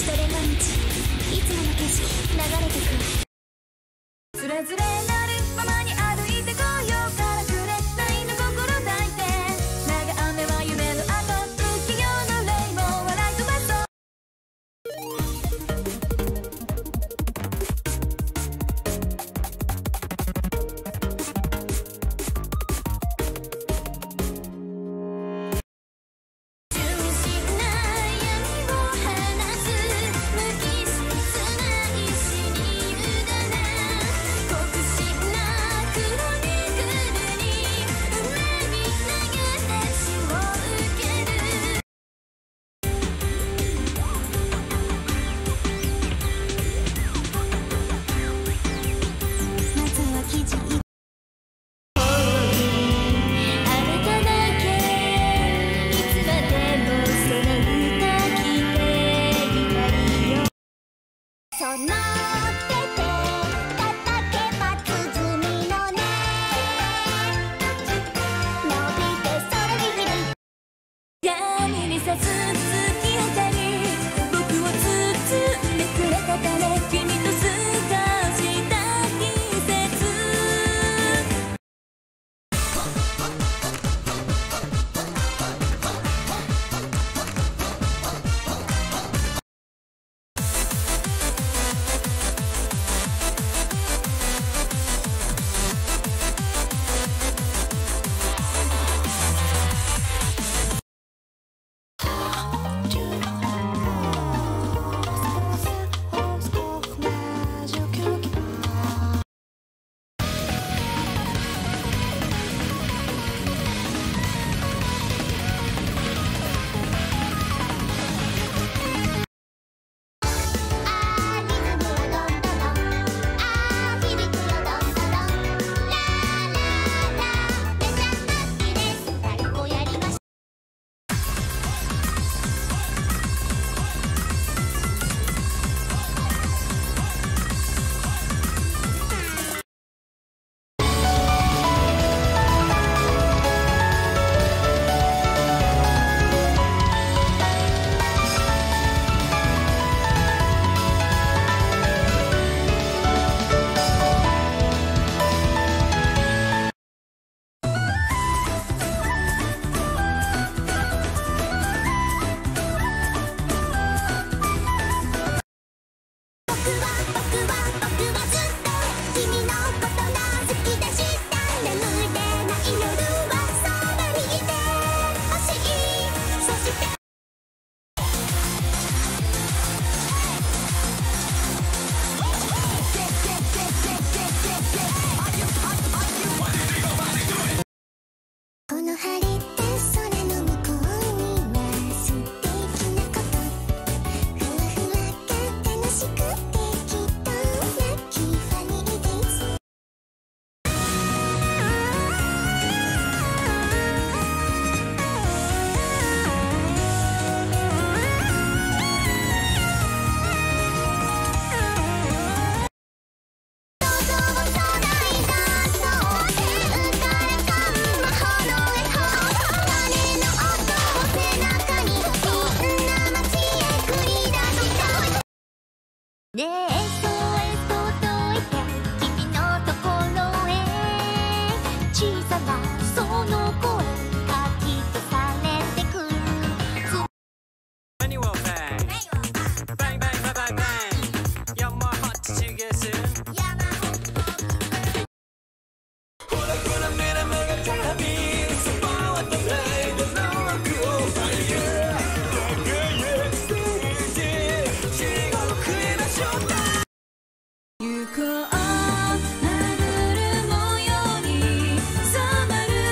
それ毎日いつもの景色流れてくズレズレなるままに歩いてこようからくれないの心抱いて長雨は夢の後不器用のレインボー笑い飛ばそう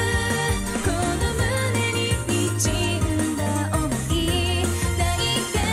「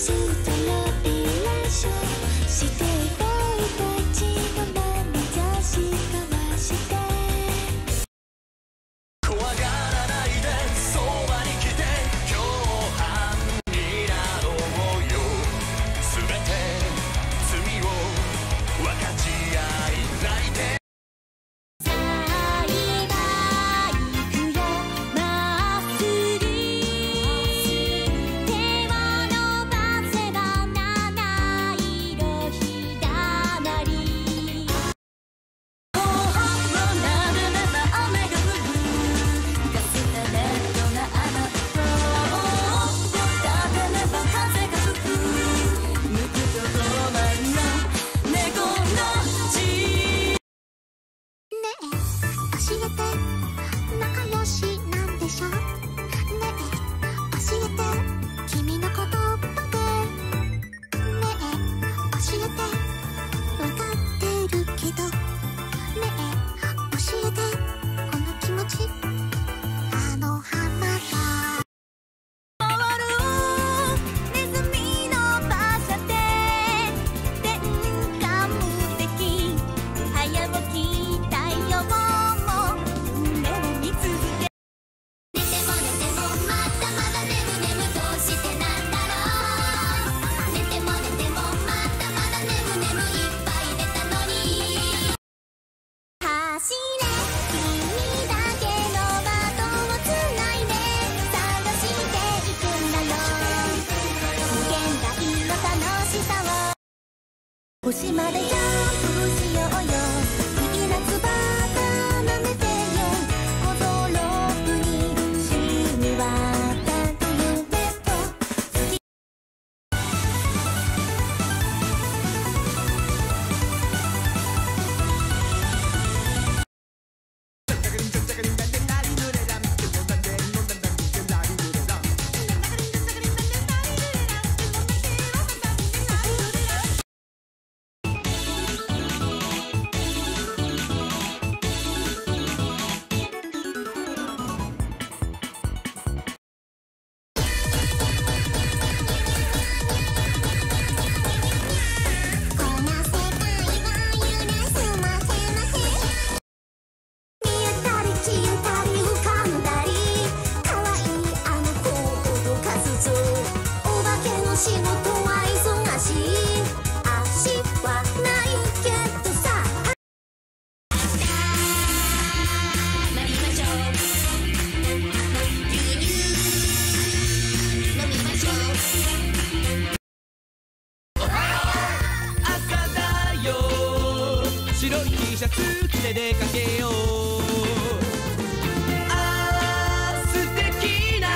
星までジャンプしようよピーナッツバター舐めてよ小僧ロープに染み渡る夢と好き仕事は忙しい足はないけどさなりましょう牛乳飲みましょう朝だよ白い T シャツ着て出かけよう素敵な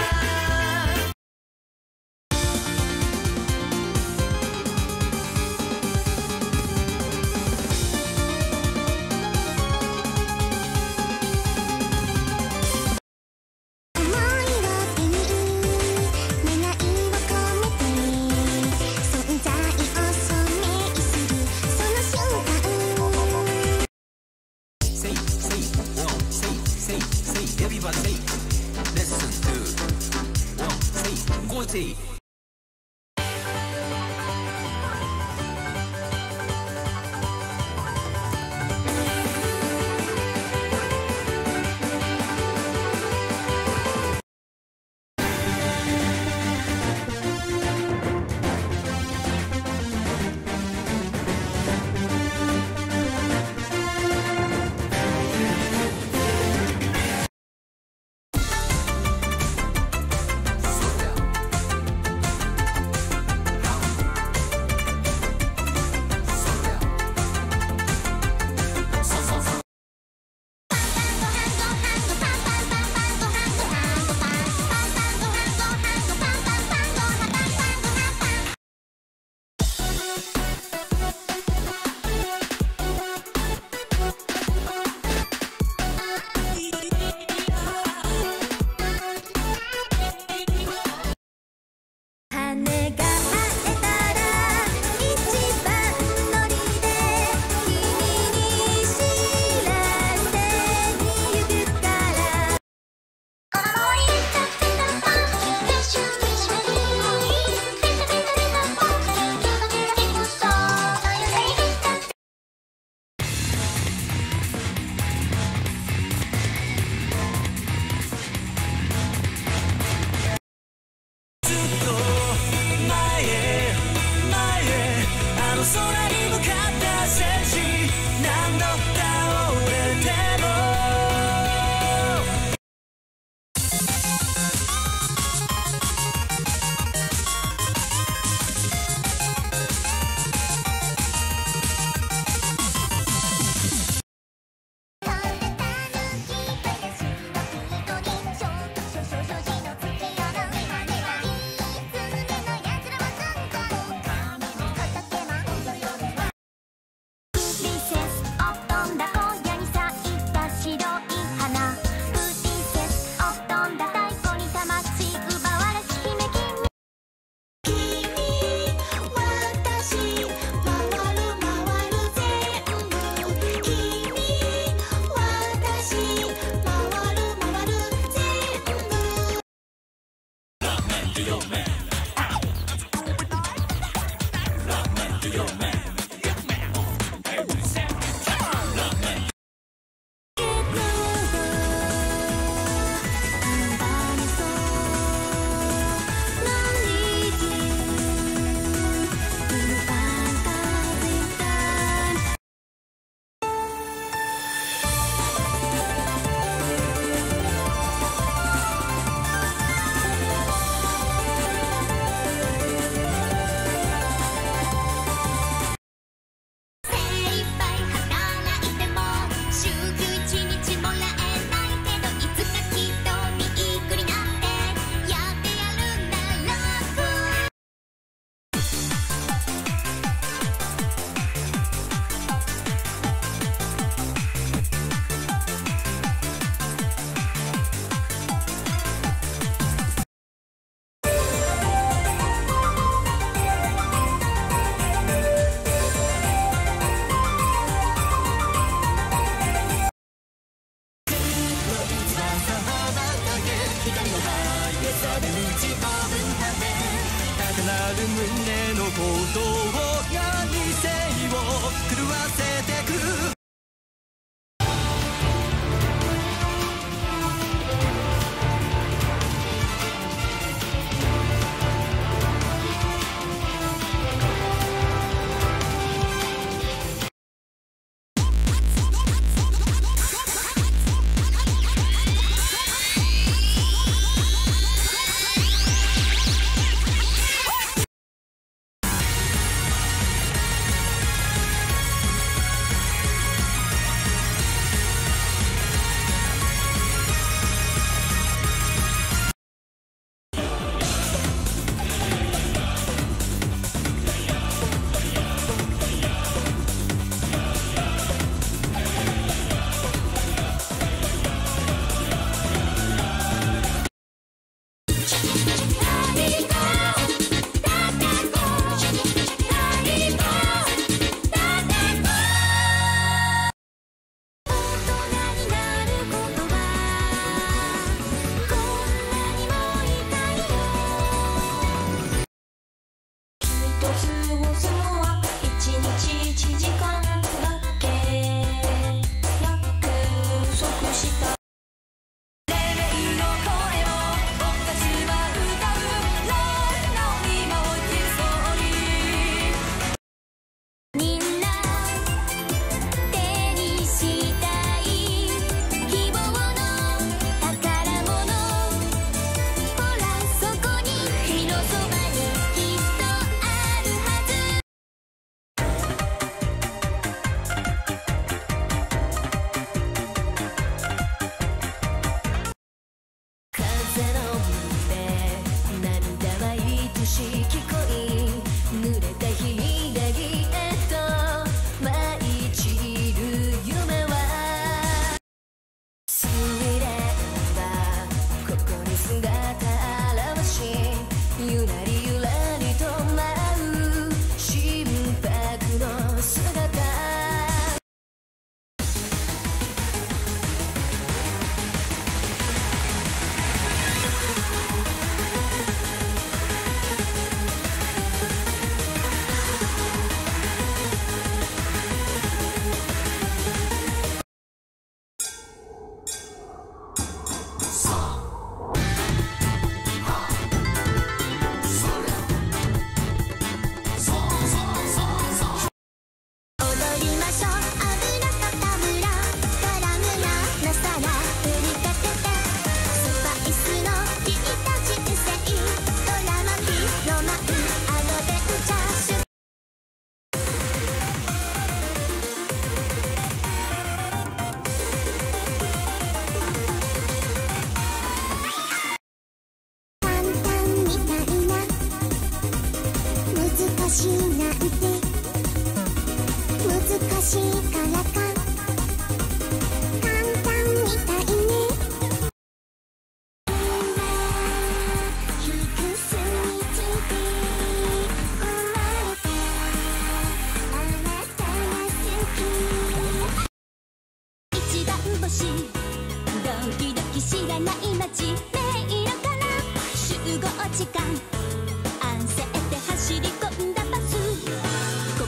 時間安静で走り込んだバス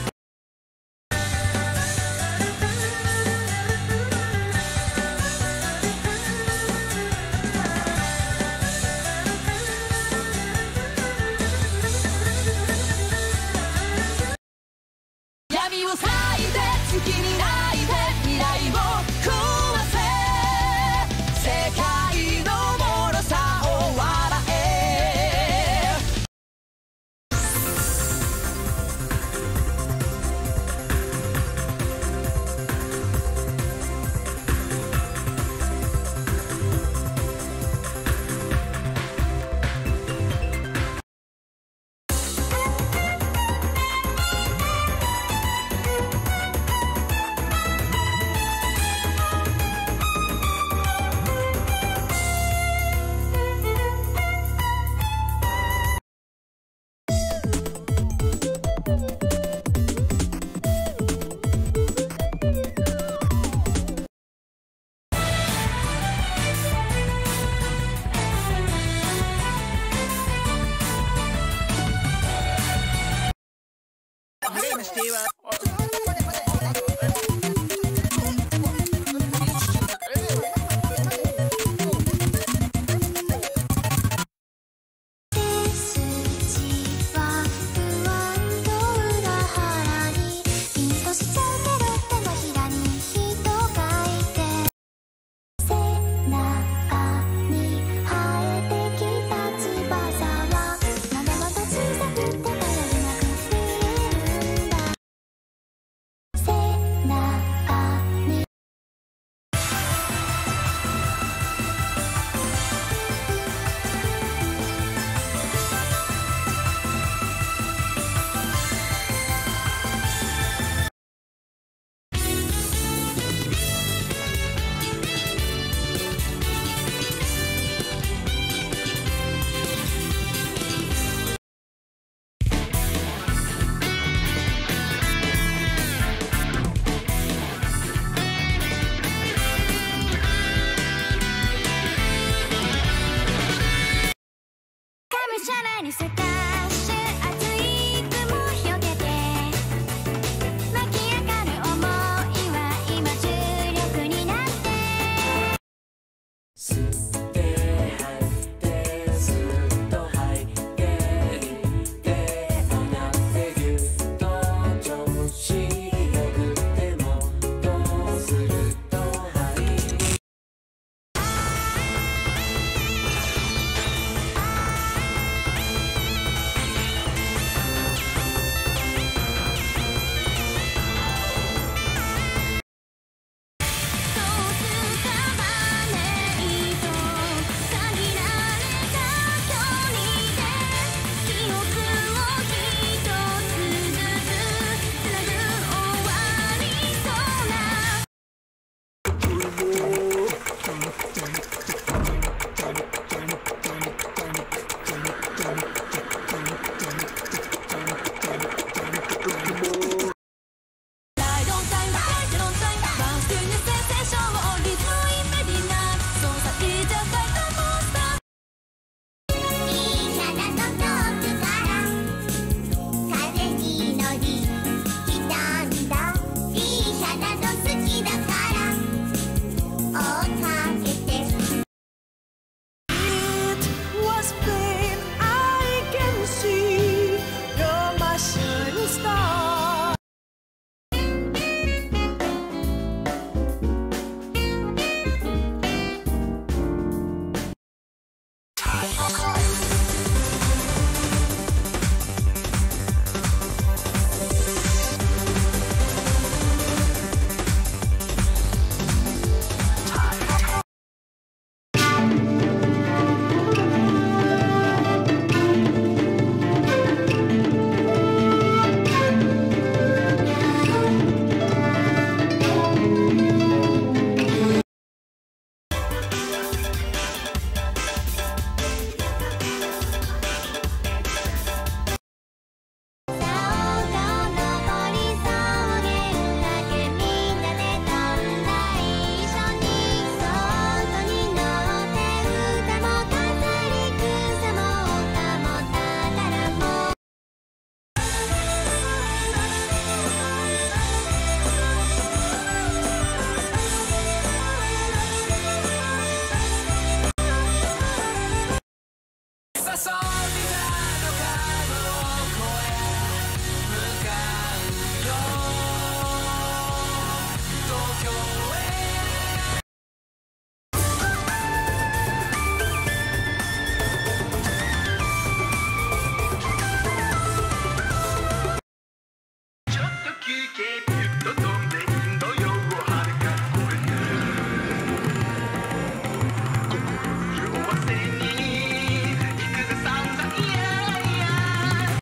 きに泣いて未来を壊せ世界の脆さを笑えにスカッシュ熱い雲よけて湧き上がる想いは今重力になって吸って吐いてスッと吐いて上がってぎゅっと調子よくてもどうすると吐い系ピュッと飛んでインド洋をはるか越えて心を忘れに行くぜ散々イヤイヤ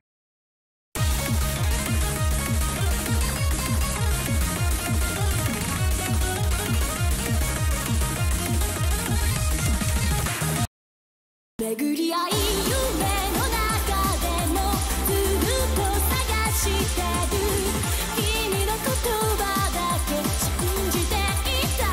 巡り合い夢の中でもずっと探してる君の言葉だけ信じていた